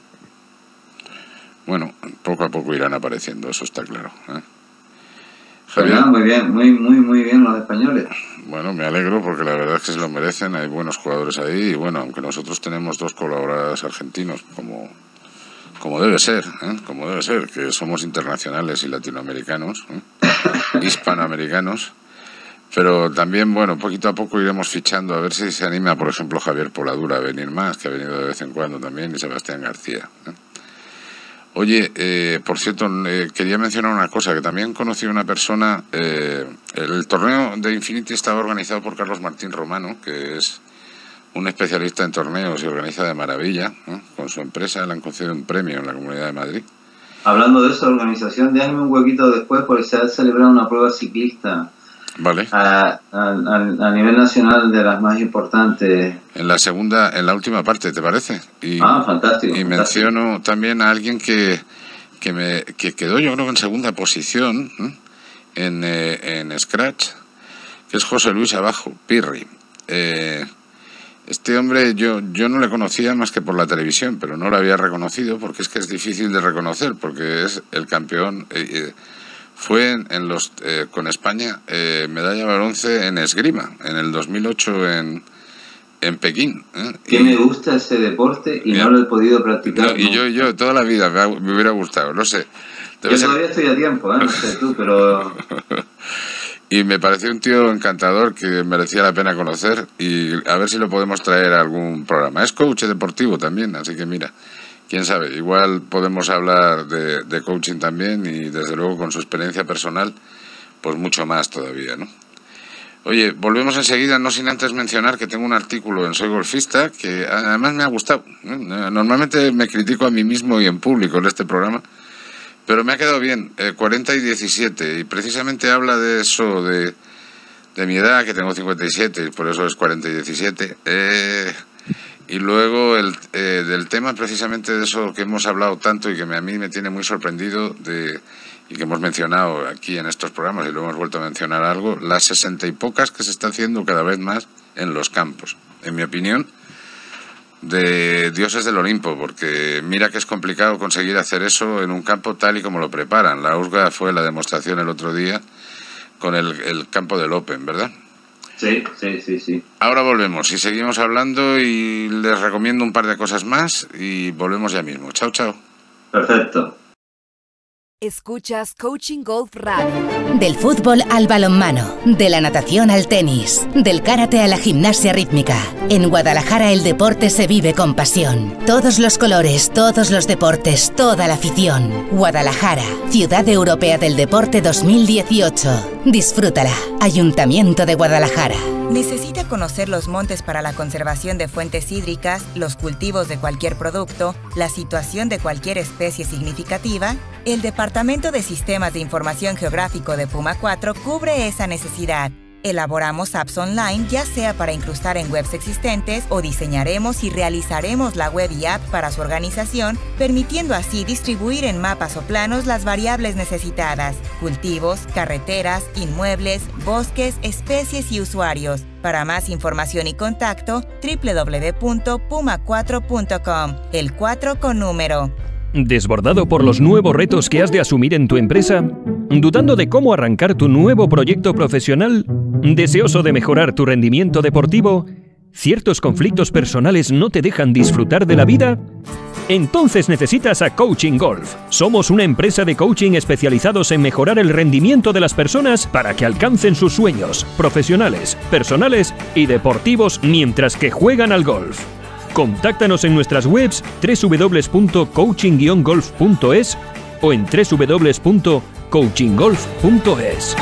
Bueno, poco a poco irán apareciendo, eso está claro, ¿eh? Javier. Pues nada, muy bien, muy, muy, muy bien los españoles. Bueno, me alegro porque la verdad es que se lo merecen, hay buenos jugadores ahí y bueno, aunque nosotros tenemos dos colaboradores argentinos como, como debe ser, ¿eh? como debe ser, que somos internacionales y latinoamericanos, ¿eh? hispanoamericanos, pero también, bueno, poquito a poco iremos fichando a ver si se anima, por ejemplo, Javier Poladura a venir más, que ha venido de vez en cuando también, y Sebastián García, ¿eh? Oye, eh, por cierto, eh, quería mencionar una cosa, que también conocí a una persona, eh, el torneo de Infinity estaba organizado por Carlos Martín Romano, que es un especialista en torneos y organiza de maravilla, ¿no? Con su empresa le han concedido un premio en la Comunidad de Madrid. Hablando de eso, organización, déjame un huequito después porque se ha celebrado una prueba ciclista. Vale. A, a, a nivel nacional de las más importantes. En la segunda, en la última parte, ¿te parece? Y, ah, fantástico. Y fantástico. menciono también a alguien que, que, me, que quedó, yo creo que en segunda posición, ¿eh? en, eh, en Scratch, que es José Luis Abajo, Pirri. Eh, este hombre yo, yo no le conocía más que por la televisión, pero no lo había reconocido porque es que es difícil de reconocer, porque es el campeón... Eh, eh, Fue en, en los eh, con España eh, medalla de bronce en esgrima, en el dos mil ocho en, en Pekín. ¿eh? Que y, me gusta ese deporte y mira, no lo he podido practicar. No, y yo, yo toda la vida me, me hubiera gustado, no sé. Yo ser... todavía estoy a tiempo, ¿eh? No sé tú, pero... Y me pareció un tío encantador que merecía la pena conocer y a ver si lo podemos traer a algún programa. Es coach deportivo también, así que mira... Quién sabe, igual podemos hablar de, de coaching también y desde luego con su experiencia personal, pues mucho más todavía, ¿no? Oye, volvemos enseguida, no sin antes mencionar que tengo un artículo en Soy Golfista que además me ha gustado, ¿eh? Normalmente me critico a mí mismo y en público en este programa, pero me ha quedado bien, eh, cuarenta y diecisiete, y precisamente habla de eso, de, de mi edad, que tengo cincuenta y siete, y por eso es cuarenta y diecisiete, eh... Y luego el, eh, del tema precisamente de eso que hemos hablado tanto y que me, a mí me tiene muy sorprendido de, y que hemos mencionado aquí en estos programas y lo hemos vuelto a mencionar algo, las sesenta y pocas que se está haciendo cada vez más en los campos. En mi opinión, de dioses del Olimpo, porque mira que es complicado conseguir hacer eso en un campo tal y como lo preparan. La U S G A fue la demostración el otro día con el, el campo del Open, ¿verdad? Sí, sí, sí, sí. Ahora volvemos y seguimos hablando y les recomiendo un par de cosas más y volvemos ya mismo. Chao, chao. Perfecto. Escuchas Coaching Golf Radio. Del fútbol al balonmano, de la natación al tenis, del karate a la gimnasia rítmica. En Guadalajara el deporte se vive con pasión. Todos los colores, todos los deportes, toda la afición. Guadalajara, Ciudad Europea del Deporte dos mil dieciocho. Disfrútala. Ayuntamiento de Guadalajara. ¿Necesita conocer los montes para la conservación de fuentes hídricas, los cultivos de cualquier producto, la situación de cualquier especie significativa? El Departamento de Sistemas de Información Geográfico de Puma cuatro cubre esa necesidad. Elaboramos apps online, ya sea para incrustar en webs existentes o diseñaremos y realizaremos la web y app para su organización, permitiendo así distribuir en mapas o planos las variables necesitadas: cultivos, carreteras, inmuebles, bosques, especies y usuarios. Para más información y contacto, doble u doble u doble u punto puma cuatro punto com, el cuatro con número. ¿Desbordado por los nuevos retos que has de asumir en tu empresa? ¿Dudando de cómo arrancar tu nuevo proyecto profesional? ¿Deseoso de mejorar tu rendimiento deportivo? ¿Ciertos conflictos personales no te dejan disfrutar de la vida? Entonces necesitas a Coaching Golf. Somos una empresa de coaching especializados en mejorar el rendimiento de las personas para que alcancen sus sueños profesionales, personales y deportivos mientras que juegan al golf. Contáctanos en nuestras webs doble u doble u doble u punto coaching guion golf punto es o en doble u doble u doble u punto coaching golf punto es.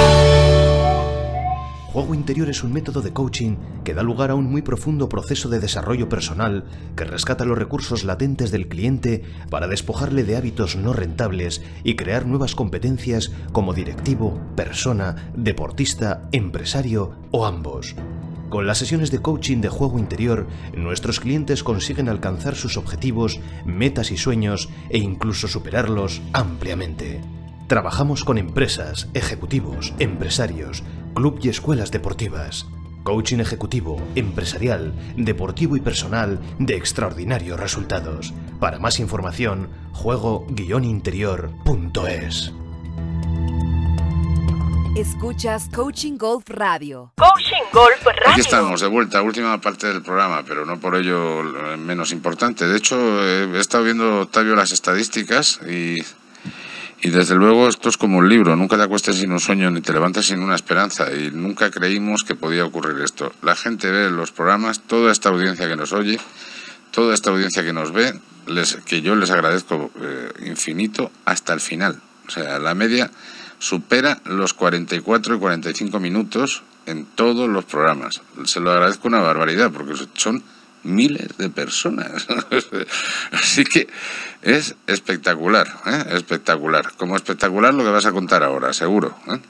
Juego interior es un método de coaching que da lugar a un muy profundo proceso de desarrollo personal que rescata los recursos latentes del cliente para despojarle de hábitos no rentables y crear nuevas competencias como directivo, persona, deportista, empresario o ambos. Con las sesiones de coaching de juego interior, nuestros clientes consiguen alcanzar sus objetivos, metas y sueños e incluso superarlos ampliamente. Trabajamos con empresas, ejecutivos, empresarios, club y escuelas deportivas. Coaching ejecutivo, empresarial, deportivo y personal de extraordinarios resultados. Para más información, juego guion interior punto es. Escuchas Coaching Golf Radio. Coaching Golf Radio. Aquí estamos, de vuelta, última parte del programa, pero no por ello menos importante. De hecho, he estado viendo, Octavio, las estadísticas y, y desde luego esto es como un libro. Nunca te acuestes sin un sueño ni te levantes sin una esperanza, y nunca creímos que podía ocurrir esto. La gente ve los programas, toda esta audiencia que nos oye, toda esta audiencia que nos ve, les, que yo les agradezco eh, infinito hasta el final. O sea, la media supera los cuarenta y cuatro y cuarenta y cinco minutos en todos los programas. Se lo agradezco una barbaridad, porque son miles de personas. Así que es espectacular, ¿eh? Espectacular. Como espectacular lo que vas a contar ahora, seguro, ¿eh?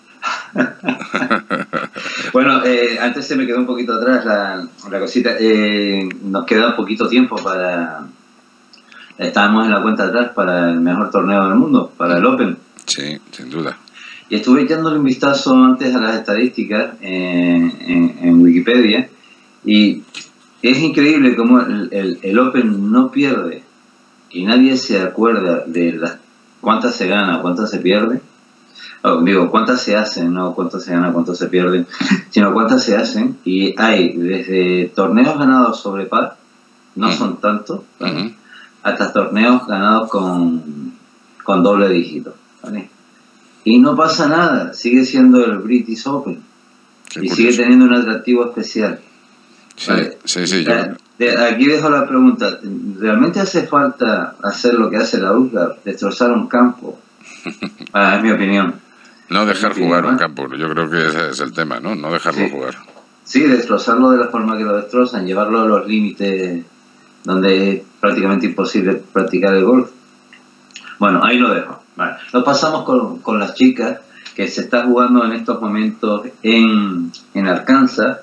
Bueno, eh, antes se me quedó un poquito atrás la, la cosita. Eh, nos queda poquito tiempo para... Estábamos en la cuenta atrás para el mejor torneo del mundo, para el Open. Sí, sin duda. Y estuve echándole un vistazo antes a las estadísticas en, en, en Wikipedia, y es increíble cómo el, el, el Open no pierde, y nadie se acuerda de las cuántas se gana, cuántas se pierde. Oh, digo, cuántas se hacen, no cuántas se gana, cuántas se pierden, sino cuántas se hacen. Y hay desde torneos ganados sobre par, no son tantos, ¿vale? Uh-huh. Hasta torneos ganados con, con doble dígito, ¿vale? Y no pasa nada, sigue siendo el British Open. Qué y curioso. Sigue teniendo un atractivo especial. Sí, ¿vale? sí, sí. Yo... De, aquí dejo la pregunta, ¿realmente hace falta hacer lo que hace la U C A, destrozar un campo? Ah, es mi opinión. No dejar jugar un campo, yo creo que ese es el tema, ¿no? No dejarlo sí. jugar. Sí, destrozarlo de la forma que lo destrozan, llevarlo a los límites donde es prácticamente imposible practicar el golf. Bueno, ahí lo dejo. Vale. Lo pasamos con, con las chicas, que se está jugando en estos momentos en, en Arkansas,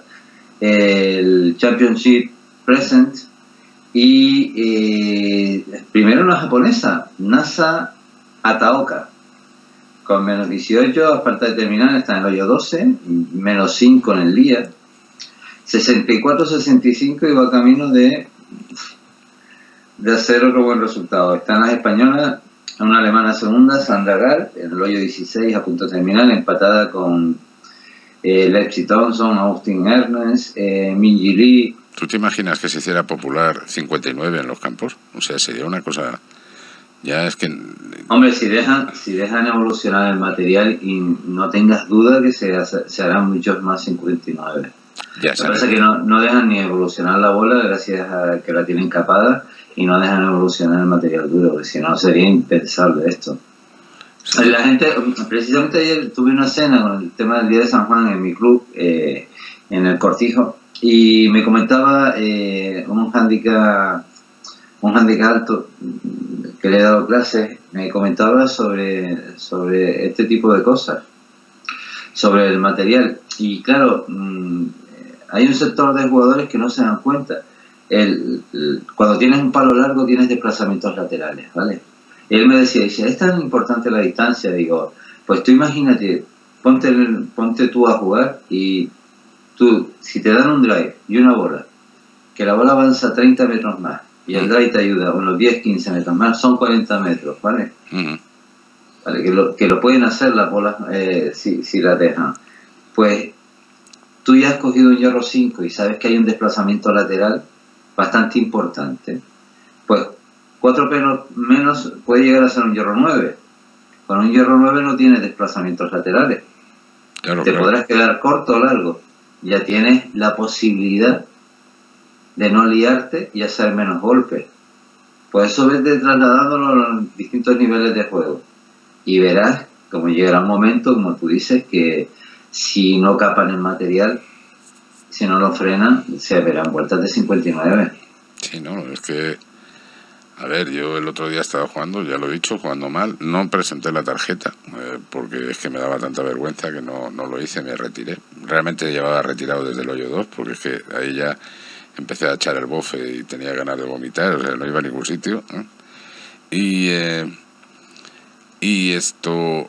el Championship Present, y eh, primero una japonesa, Nasa Ataoka, con menos dieciocho, a falta de terminar, está en el hoyo doce, menos cinco en el día, sesenta y cuatro sesenta y cinco, y va camino de, de hacer otro buen resultado. Están las españolas, una alemana segunda, Sandra Gall, en el hoyo dieciséis, a punto de terminar, empatada con eh, Lexi Thompson, Austin Ernest, eh, Minji Lee. ¿Tú te imaginas que se hiciera popular cincuenta y nueve en los campos? O sea, sería una cosa... Ya es que... Hombre, si dejan si dejan evolucionar el material, y no tengas duda que se, se harán muchos más cincuenta y nueve. Ya Lo que pasa es que no, no dejan ni evolucionar la bola, gracias a que la tienen capada, y no dejan evolucionar el material duro, porque si no sería impensable esto. Sí. La gente, precisamente ayer tuve una cena con el tema del Día de San Juan en mi club, eh, en el Cortijo, y me comentaba eh, un handicap, un handicap alto que le he dado clases, me comentaba sobre, sobre este tipo de cosas, sobre el material. Y claro, mmm, hay un sector de jugadores que no se dan cuenta. El, el, cuando tienes un palo largo tienes desplazamientos laterales, ¿vale? Él me decía, dice, ¿es tan importante la distancia? Digo, pues tú imagínate, ponte, ponte tú a jugar, y tú, si te dan un drive y una bola, que la bola avanza treinta metros más, y el drive te ayuda unos diez, quince metros más, son cuarenta metros, ¿vale? Uh-huh. Vale, que lo, que lo pueden hacer las bolas eh, si, si las dejan. Pues tú ya has cogido un hierro cinco y sabes que hay un desplazamiento lateral bastante importante. Pues cuatro pelos menos puede llegar a ser un hierro nueve. Con un hierro nueve no tienes desplazamientos laterales. Claro, Te claro. podrás quedar corto o largo. Ya tienes la posibilidad de no liarte y hacer menos golpes. Pues eso vete trasladándolo a los distintos niveles de juego. Y verás como llegará un momento, como tú dices, que si no capan el material, si no lo frenan, se verán vueltas de cincuenta y nueve. Sí, no, es que... A ver, yo el otro día estaba jugando, ya lo he dicho, jugando mal. No presenté la tarjeta, eh, porque es que me daba tanta vergüenza que no, no lo hice, me retiré. Realmente llevaba retirado desde el hoyo dos, porque es que ahí ya empecé a echar el bofe y tenía ganas de vomitar, o sea, no iba a ningún sitio, ¿eh? Y, eh, y esto...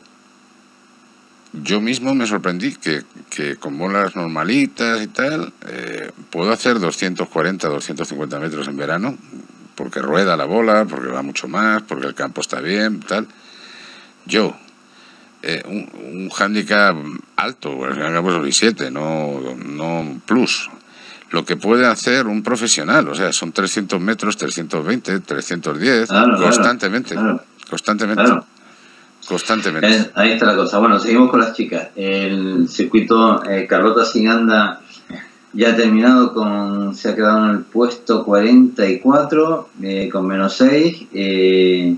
Yo mismo me sorprendí que, que con bolas normalitas y tal, eh, puedo hacer doscientos cuarenta, doscientos cincuenta metros en verano, porque rueda la bola, porque va mucho más, porque el campo está bien, tal. Yo, eh, un, un hándicap alto, al fin y al cabo es I siete, no, no plus. Lo que puede hacer un profesional, o sea, son trescientos metros, trescientos veinte, trescientos diez, claro, constantemente, claro, constantemente, claro. constantemente. Eh, ahí está la cosa. Bueno, seguimos con las chicas. El circuito eh, Carlota Ciganda ya ha terminado, con se ha quedado en el puesto cuarenta y cuatro, eh, con menos seis, eh,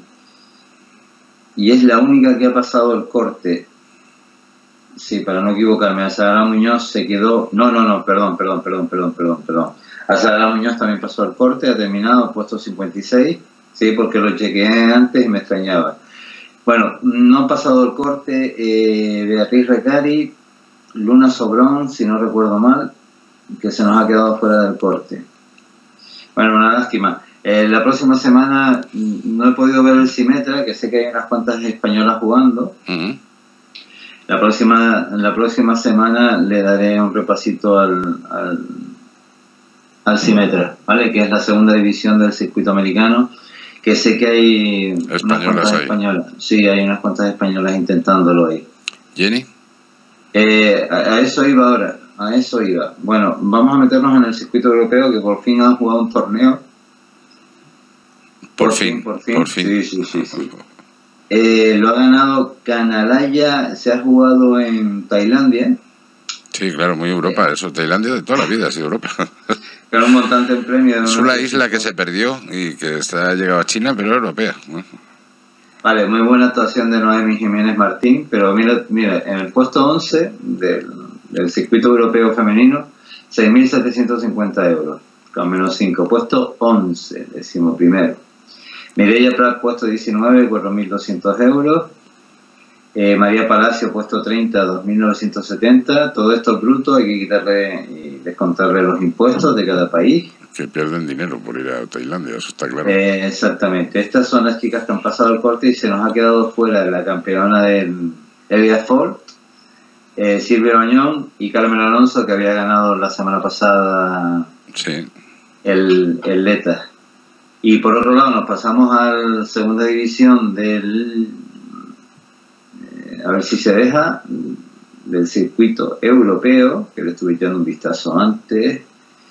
y es la única que ha pasado el corte. Sí, para no equivocarme, a Sagrada Muñoz se quedó... No, no, no, perdón, perdón, perdón, perdón, perdón, perdón. A Sagrada Muñoz también pasó el corte, ha terminado, puesto cincuenta y seis, sí, porque lo chequeé antes y me extrañaba. Bueno, no ha pasado el corte eh, Beatriz Recari, Luna Sobrón, si no recuerdo mal, que se nos ha quedado fuera del corte. Bueno, una lástima. Eh, la próxima semana no he podido ver el Simetra, que sé que hay unas cuantas españolas jugando. Uh-huh. La próxima, la próxima semana le daré un repasito al, al, al Simetra, ¿vale? Que es la segunda división del circuito americano, que sé que hay españolas unas cuantas ahí. españolas. Sí, hay unas cuantas españolas intentándolo ahí. ¿Jenny? Eh, a, a eso iba ahora, a eso iba. Bueno, vamos a meternos en el circuito europeo, que por fin han jugado un torneo. Por, por fin, fin, por fin. Por fin. Sí, sí, sí, sí. Eh, lo ha ganado Kanalaya, se ha jugado en Tailandia. Sí, claro, muy Europa, eh. eso, Tailandia de toda la vida ha sido Europa. Con un montante en premio. Es una isla que se perdió y que está llegado a China, pero europea. Vale, muy buena actuación de Noemi Jiménez Martín, pero mira, mira en el puesto once del, del circuito europeo femenino, seis mil setecientos cincuenta euros, con menos cinco, puesto once, decimo primero. Mireia Prat, puesto diecinueve, cuatro mil doscientos euros. Eh, María Palacio, puesto treinta, dos mil novecientos setenta. Todo esto es bruto, hay que quitarle y descontarle los impuestos de cada país. Que pierden dinero por ir a Tailandia, eso está claro. Eh, exactamente. Estas son las chicas que han pasado el corte y se nos ha quedado fuera de la campeona del Elías Ford, eh, Silvia Bañón y Carmen Alonso, que había ganado la semana pasada sí. el, el Leta. Y por otro lado nos pasamos a la segunda división del, eh, a ver si se deja, del circuito europeo, que le estuve echando un vistazo antes.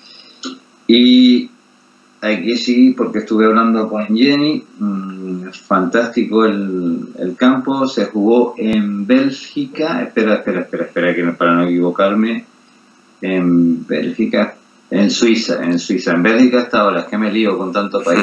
Y aquí sí, porque estuve hablando con Jenny, mmm, fantástico el, el campo, se jugó en Bélgica, espera, espera, espera, espera, que no, para no equivocarme, en Bélgica... En Suiza, en Suiza. En Bélgica hasta ahora, es que me lío con tanto país.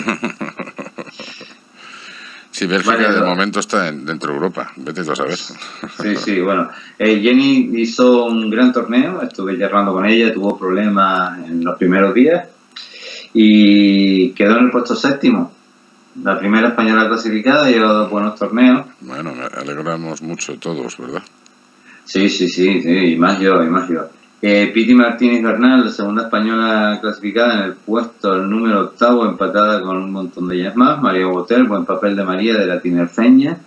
Sí, Bélgica vale, de no. momento está en, dentro de Europa, vete tú a saber. Sí, sí, bueno. Eh, Jenny hizo un gran torneo, estuve charlando con ella, tuvo problemas en los primeros días y quedó en el puesto séptimo. La primera española clasificada, lleva dos buenos torneos. Bueno, me alegramos mucho todos, ¿verdad? Sí, sí, sí, sí, y más yo, y más yo. Eh, Piti Martínez Bernal, la segunda española clasificada en el puesto, el número octavo, empatada con un montón de ellas más. María Botel, buen papel de María de la Tinerfeña.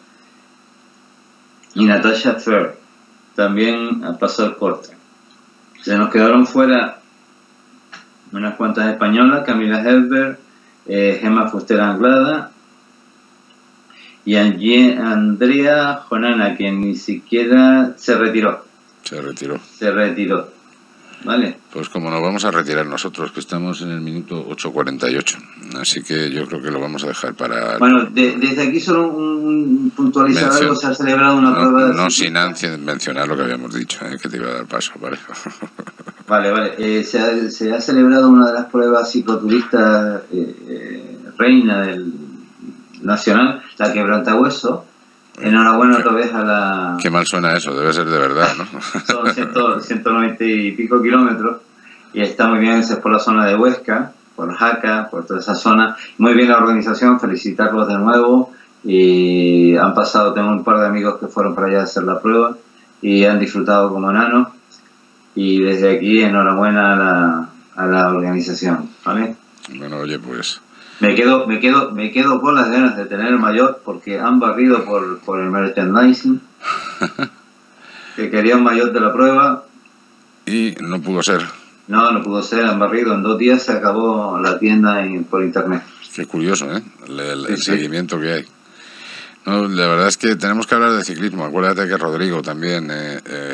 Y Natasha Fer, también pasó el corte. Se nos quedaron fuera unas cuantas españolas, Camila Helber, eh, Gemma Fuster Anglada y Angie, Andrea Jonana, que ni siquiera se retiró. Se retiró. Se retiró. Vale. Pues como nos vamos a retirar nosotros, que estamos en el minuto ocho cuarenta y ocho, así que yo creo que lo vamos a dejar para... Bueno, de, desde aquí solo un puntualizar Mencion... algo, se ha celebrado una no, prueba de... No sin antes mencionar lo que habíamos dicho, eh, que te iba a dar paso, ¿vale? Vale, vale. Eh, se, ha, se ha celebrado una de las pruebas cicloturistas eh, eh, reina del nacional, la Quebrantahueso. Enhorabuena otra vez a la... Qué mal suena eso, debe ser de verdad, ¿no? Son ciento noventa y pico kilómetros y está muy bien, es por la zona de Huesca, por Jaca, por toda esa zona. Muy bien la organización, felicitarlos de nuevo. Y han pasado, tengo un par de amigos que fueron para allá a hacer la prueba y han disfrutado como enanos. Y desde aquí, enhorabuena a la, a la organización, ¿vale? Bueno, oye, pues... Me quedo, me quedo, me quedo con las ganas de tener el maillot porque han barrido por, por el merchandising. Que quería un maillot de la prueba. Y no pudo ser. No, no pudo ser, han barrido. En dos días se acabó la tienda en, por internet. Qué curioso, ¿eh? El, el, sí, el sí. seguimiento que hay. No, la verdad es que tenemos que hablar de ciclismo. Acuérdate que Rodrigo también eh, eh,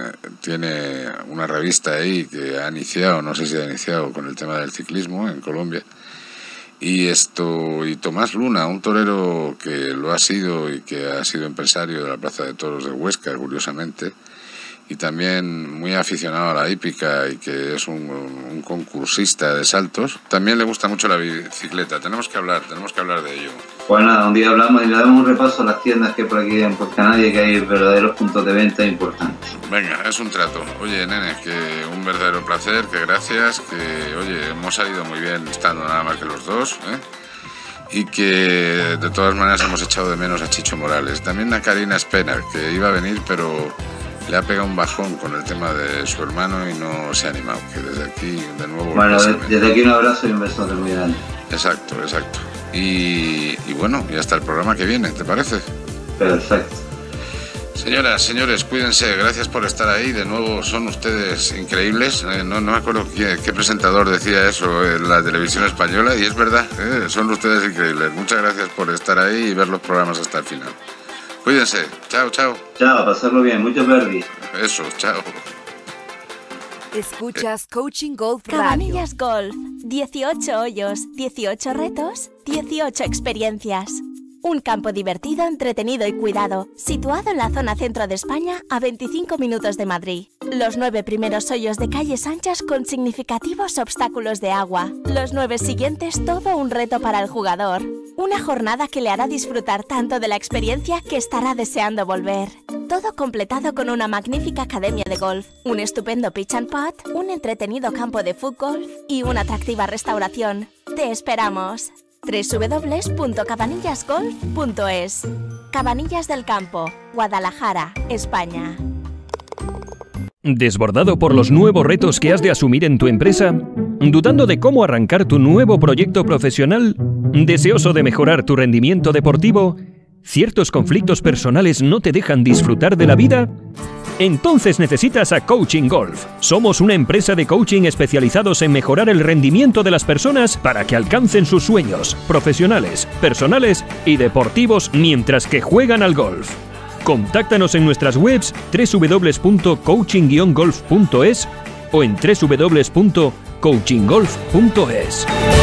tiene una revista ahí que ha iniciado, no sé si ha iniciado con el tema del ciclismo en Colombia. Y esto, y Tomás Luna, un torero que lo ha sido y que ha sido empresario de la Plaza de Toros de Huesca, curiosamente, y también muy aficionado a la hípica y que es un, un concursista de saltos. También le gusta mucho la bicicleta. Tenemos que hablar, tenemos que hablar de ello. Pues nada, un día hablamos y le damos un repaso a las tiendas que por aquí en Puercanadie, que hay verdaderos puntos de venta importantes. Venga, es un trato. Oye, nene, que un verdadero placer, que gracias, que oye, hemos salido muy bien estando nada más que los dos, ¿eh? Y que de todas maneras hemos echado de menos a Chicho Morales. También a Karina Spener, que iba a venir, pero le ha pegado un bajón con el tema de su hermano y no se ha animado. Que desde aquí, de nuevo... Bueno, desde aquí un abrazo y un besote muy grande. Exacto, exacto. Y, y bueno, y hasta el programa que viene, ¿te parece? Perfecto. Señoras, señores, cuídense, gracias por estar ahí. De nuevo, son ustedes increíbles. Eh, no, no me acuerdo qué, qué presentador decía eso en la televisión española, y es verdad, eh, son ustedes increíbles. Muchas gracias por estar ahí y ver los programas hasta el final. Cuídense, chao, chao. Chao, pasarlo bien, muchos verdes. Eso, chao. Escuchas Coaching Golf Radio. Cabanillas Golf. dieciocho hoyos, dieciocho retos, dieciocho experiencias. Un campo divertido, entretenido y cuidado, situado en la zona centro de España, a veinticinco minutos de Madrid. Los nueve primeros hoyos de calles anchas con significativos obstáculos de agua. Los nueve siguientes, todo un reto para el jugador. Una jornada que le hará disfrutar tanto de la experiencia que estará deseando volver. Todo completado con una magnífica academia de golf, un estupendo pitch and putt, un entretenido campo de fútbol y una atractiva restauración. ¡Te esperamos! doble u doble u doble u punto cabanillas golf punto es. Cabanillas del Campo, Guadalajara, España. ¿Desbordado por los nuevos retos que has de asumir en tu empresa? ¿Dudando de cómo arrancar tu nuevo proyecto profesional? ¿Deseoso de mejorar tu rendimiento deportivo? ¿Ciertos conflictos personales no te dejan disfrutar de la vida? Entonces necesitas a Coaching Golf. Somos una empresa de coaching especializados en mejorar el rendimiento de las personas para que alcancen sus sueños profesionales, personales y deportivos mientras que juegan al golf. Contáctanos en nuestras webs doble u doble u doble u punto coaching guion golf punto es o en doble u doble u doble u punto coaching golf punto es.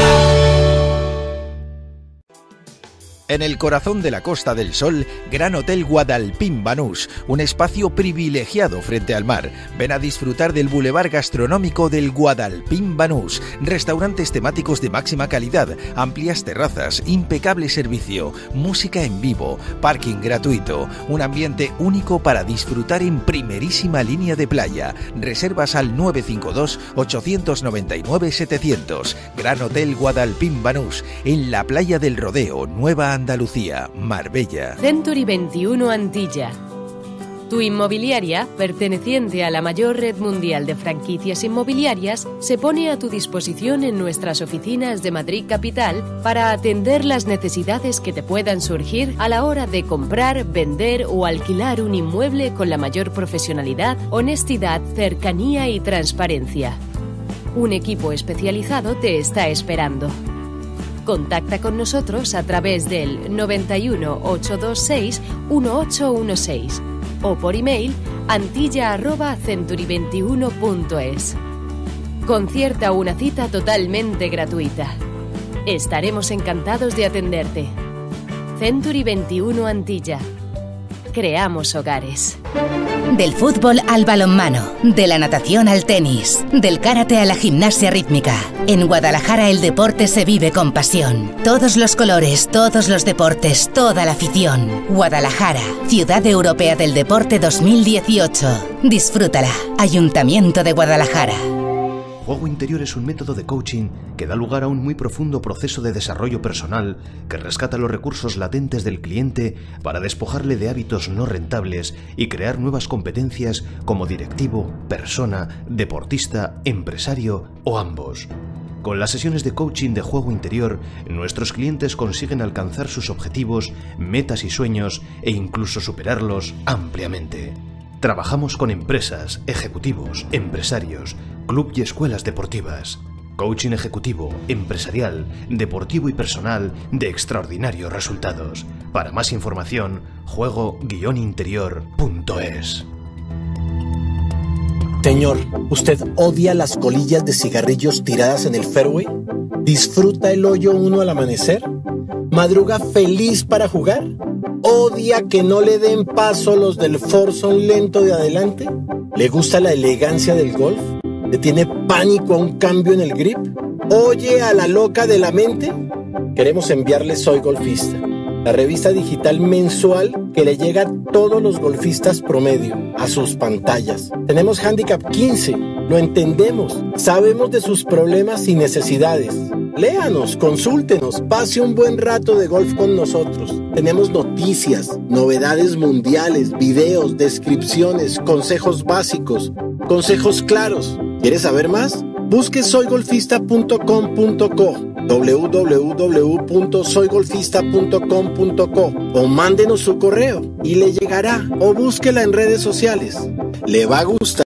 En el corazón de la Costa del Sol, Gran Hotel Guadalpín Banús, un espacio privilegiado frente al mar. Ven a disfrutar del bulevar gastronómico del Guadalpín Banús, restaurantes temáticos de máxima calidad, amplias terrazas, impecable servicio, música en vivo, parking gratuito, un ambiente único para disfrutar en primerísima línea de playa. Reservas al nueve cinco dos, ocho nueve nueve, setecientos. Gran Hotel Guadalpín Banús, en la playa del Rodeo, Nueva Andalucía, Marbella. Century veintiuno Antilla. Tu inmobiliaria, perteneciente a la mayor red mundial de franquicias inmobiliarias, se pone a tu disposición en nuestras oficinas de Madrid Capital para atender las necesidades que te puedan surgir a la hora de comprar, vender o alquilar un inmueble con la mayor profesionalidad, honestidad, cercanía y transparencia. Un equipo especializado te está esperando. Contacta con nosotros a través del noventa y uno, ochocientos veintiséis, dieciocho dieciséis o por email antilla arroba century veintiuno punto es. Concierta una cita totalmente gratuita. Estaremos encantados de atenderte. Century veintiuno Antilla. Creamos hogares. Del fútbol al balonmano, de la natación al tenis, del karate a la gimnasia rítmica. En Guadalajara el deporte se vive con pasión. Todos los colores, todos los deportes, toda la afición. Guadalajara, Ciudad Europea del Deporte dos mil dieciocho. Disfrútala. Ayuntamiento de Guadalajara. Juego interior es un método de coaching que da lugar a un muy profundo proceso de desarrollo personal que rescata los recursos latentes del cliente para despojarle de hábitos no rentables y crear nuevas competencias como directivo, persona, deportista, empresario o ambos. Con las sesiones de coaching de juego interior, nuestros clientes consiguen alcanzar sus objetivos, metas y sueños e incluso superarlos ampliamente. Trabajamos con empresas, ejecutivos, empresarios, club y escuelas deportivas. Coaching ejecutivo, empresarial, deportivo y personal de extraordinarios resultados. Para más información, juego guion interior punto es. Señor, ¿usted odia las colillas de cigarrillos tiradas en el fairway? ¿Disfruta el hoyo uno al amanecer? ¿Madruga feliz para jugar? ¿Odia que no le den paso los del foursome lento de adelante? ¿Le gusta la elegancia del golf? ¿Le tiene pánico a un cambio en el grip? ¿Oye a la loca de la mente? Queremos enviarle Soy Golfista, la revista digital mensual que le llega a todos los golfistas promedio, a sus pantallas. Tenemos Handicap quince, lo entendemos, sabemos de sus problemas y necesidades. Léanos, consúltenos, pase un buen rato de golf con nosotros. Tenemos noticias, novedades mundiales, videos, descripciones, consejos básicos, consejos claros. ¿Quieres saber más? Busque soy golfista punto com punto co, w w w punto soy golfista punto com punto co o mándenos su correo y le llegará, o búsquela en redes sociales. Le va a gustar.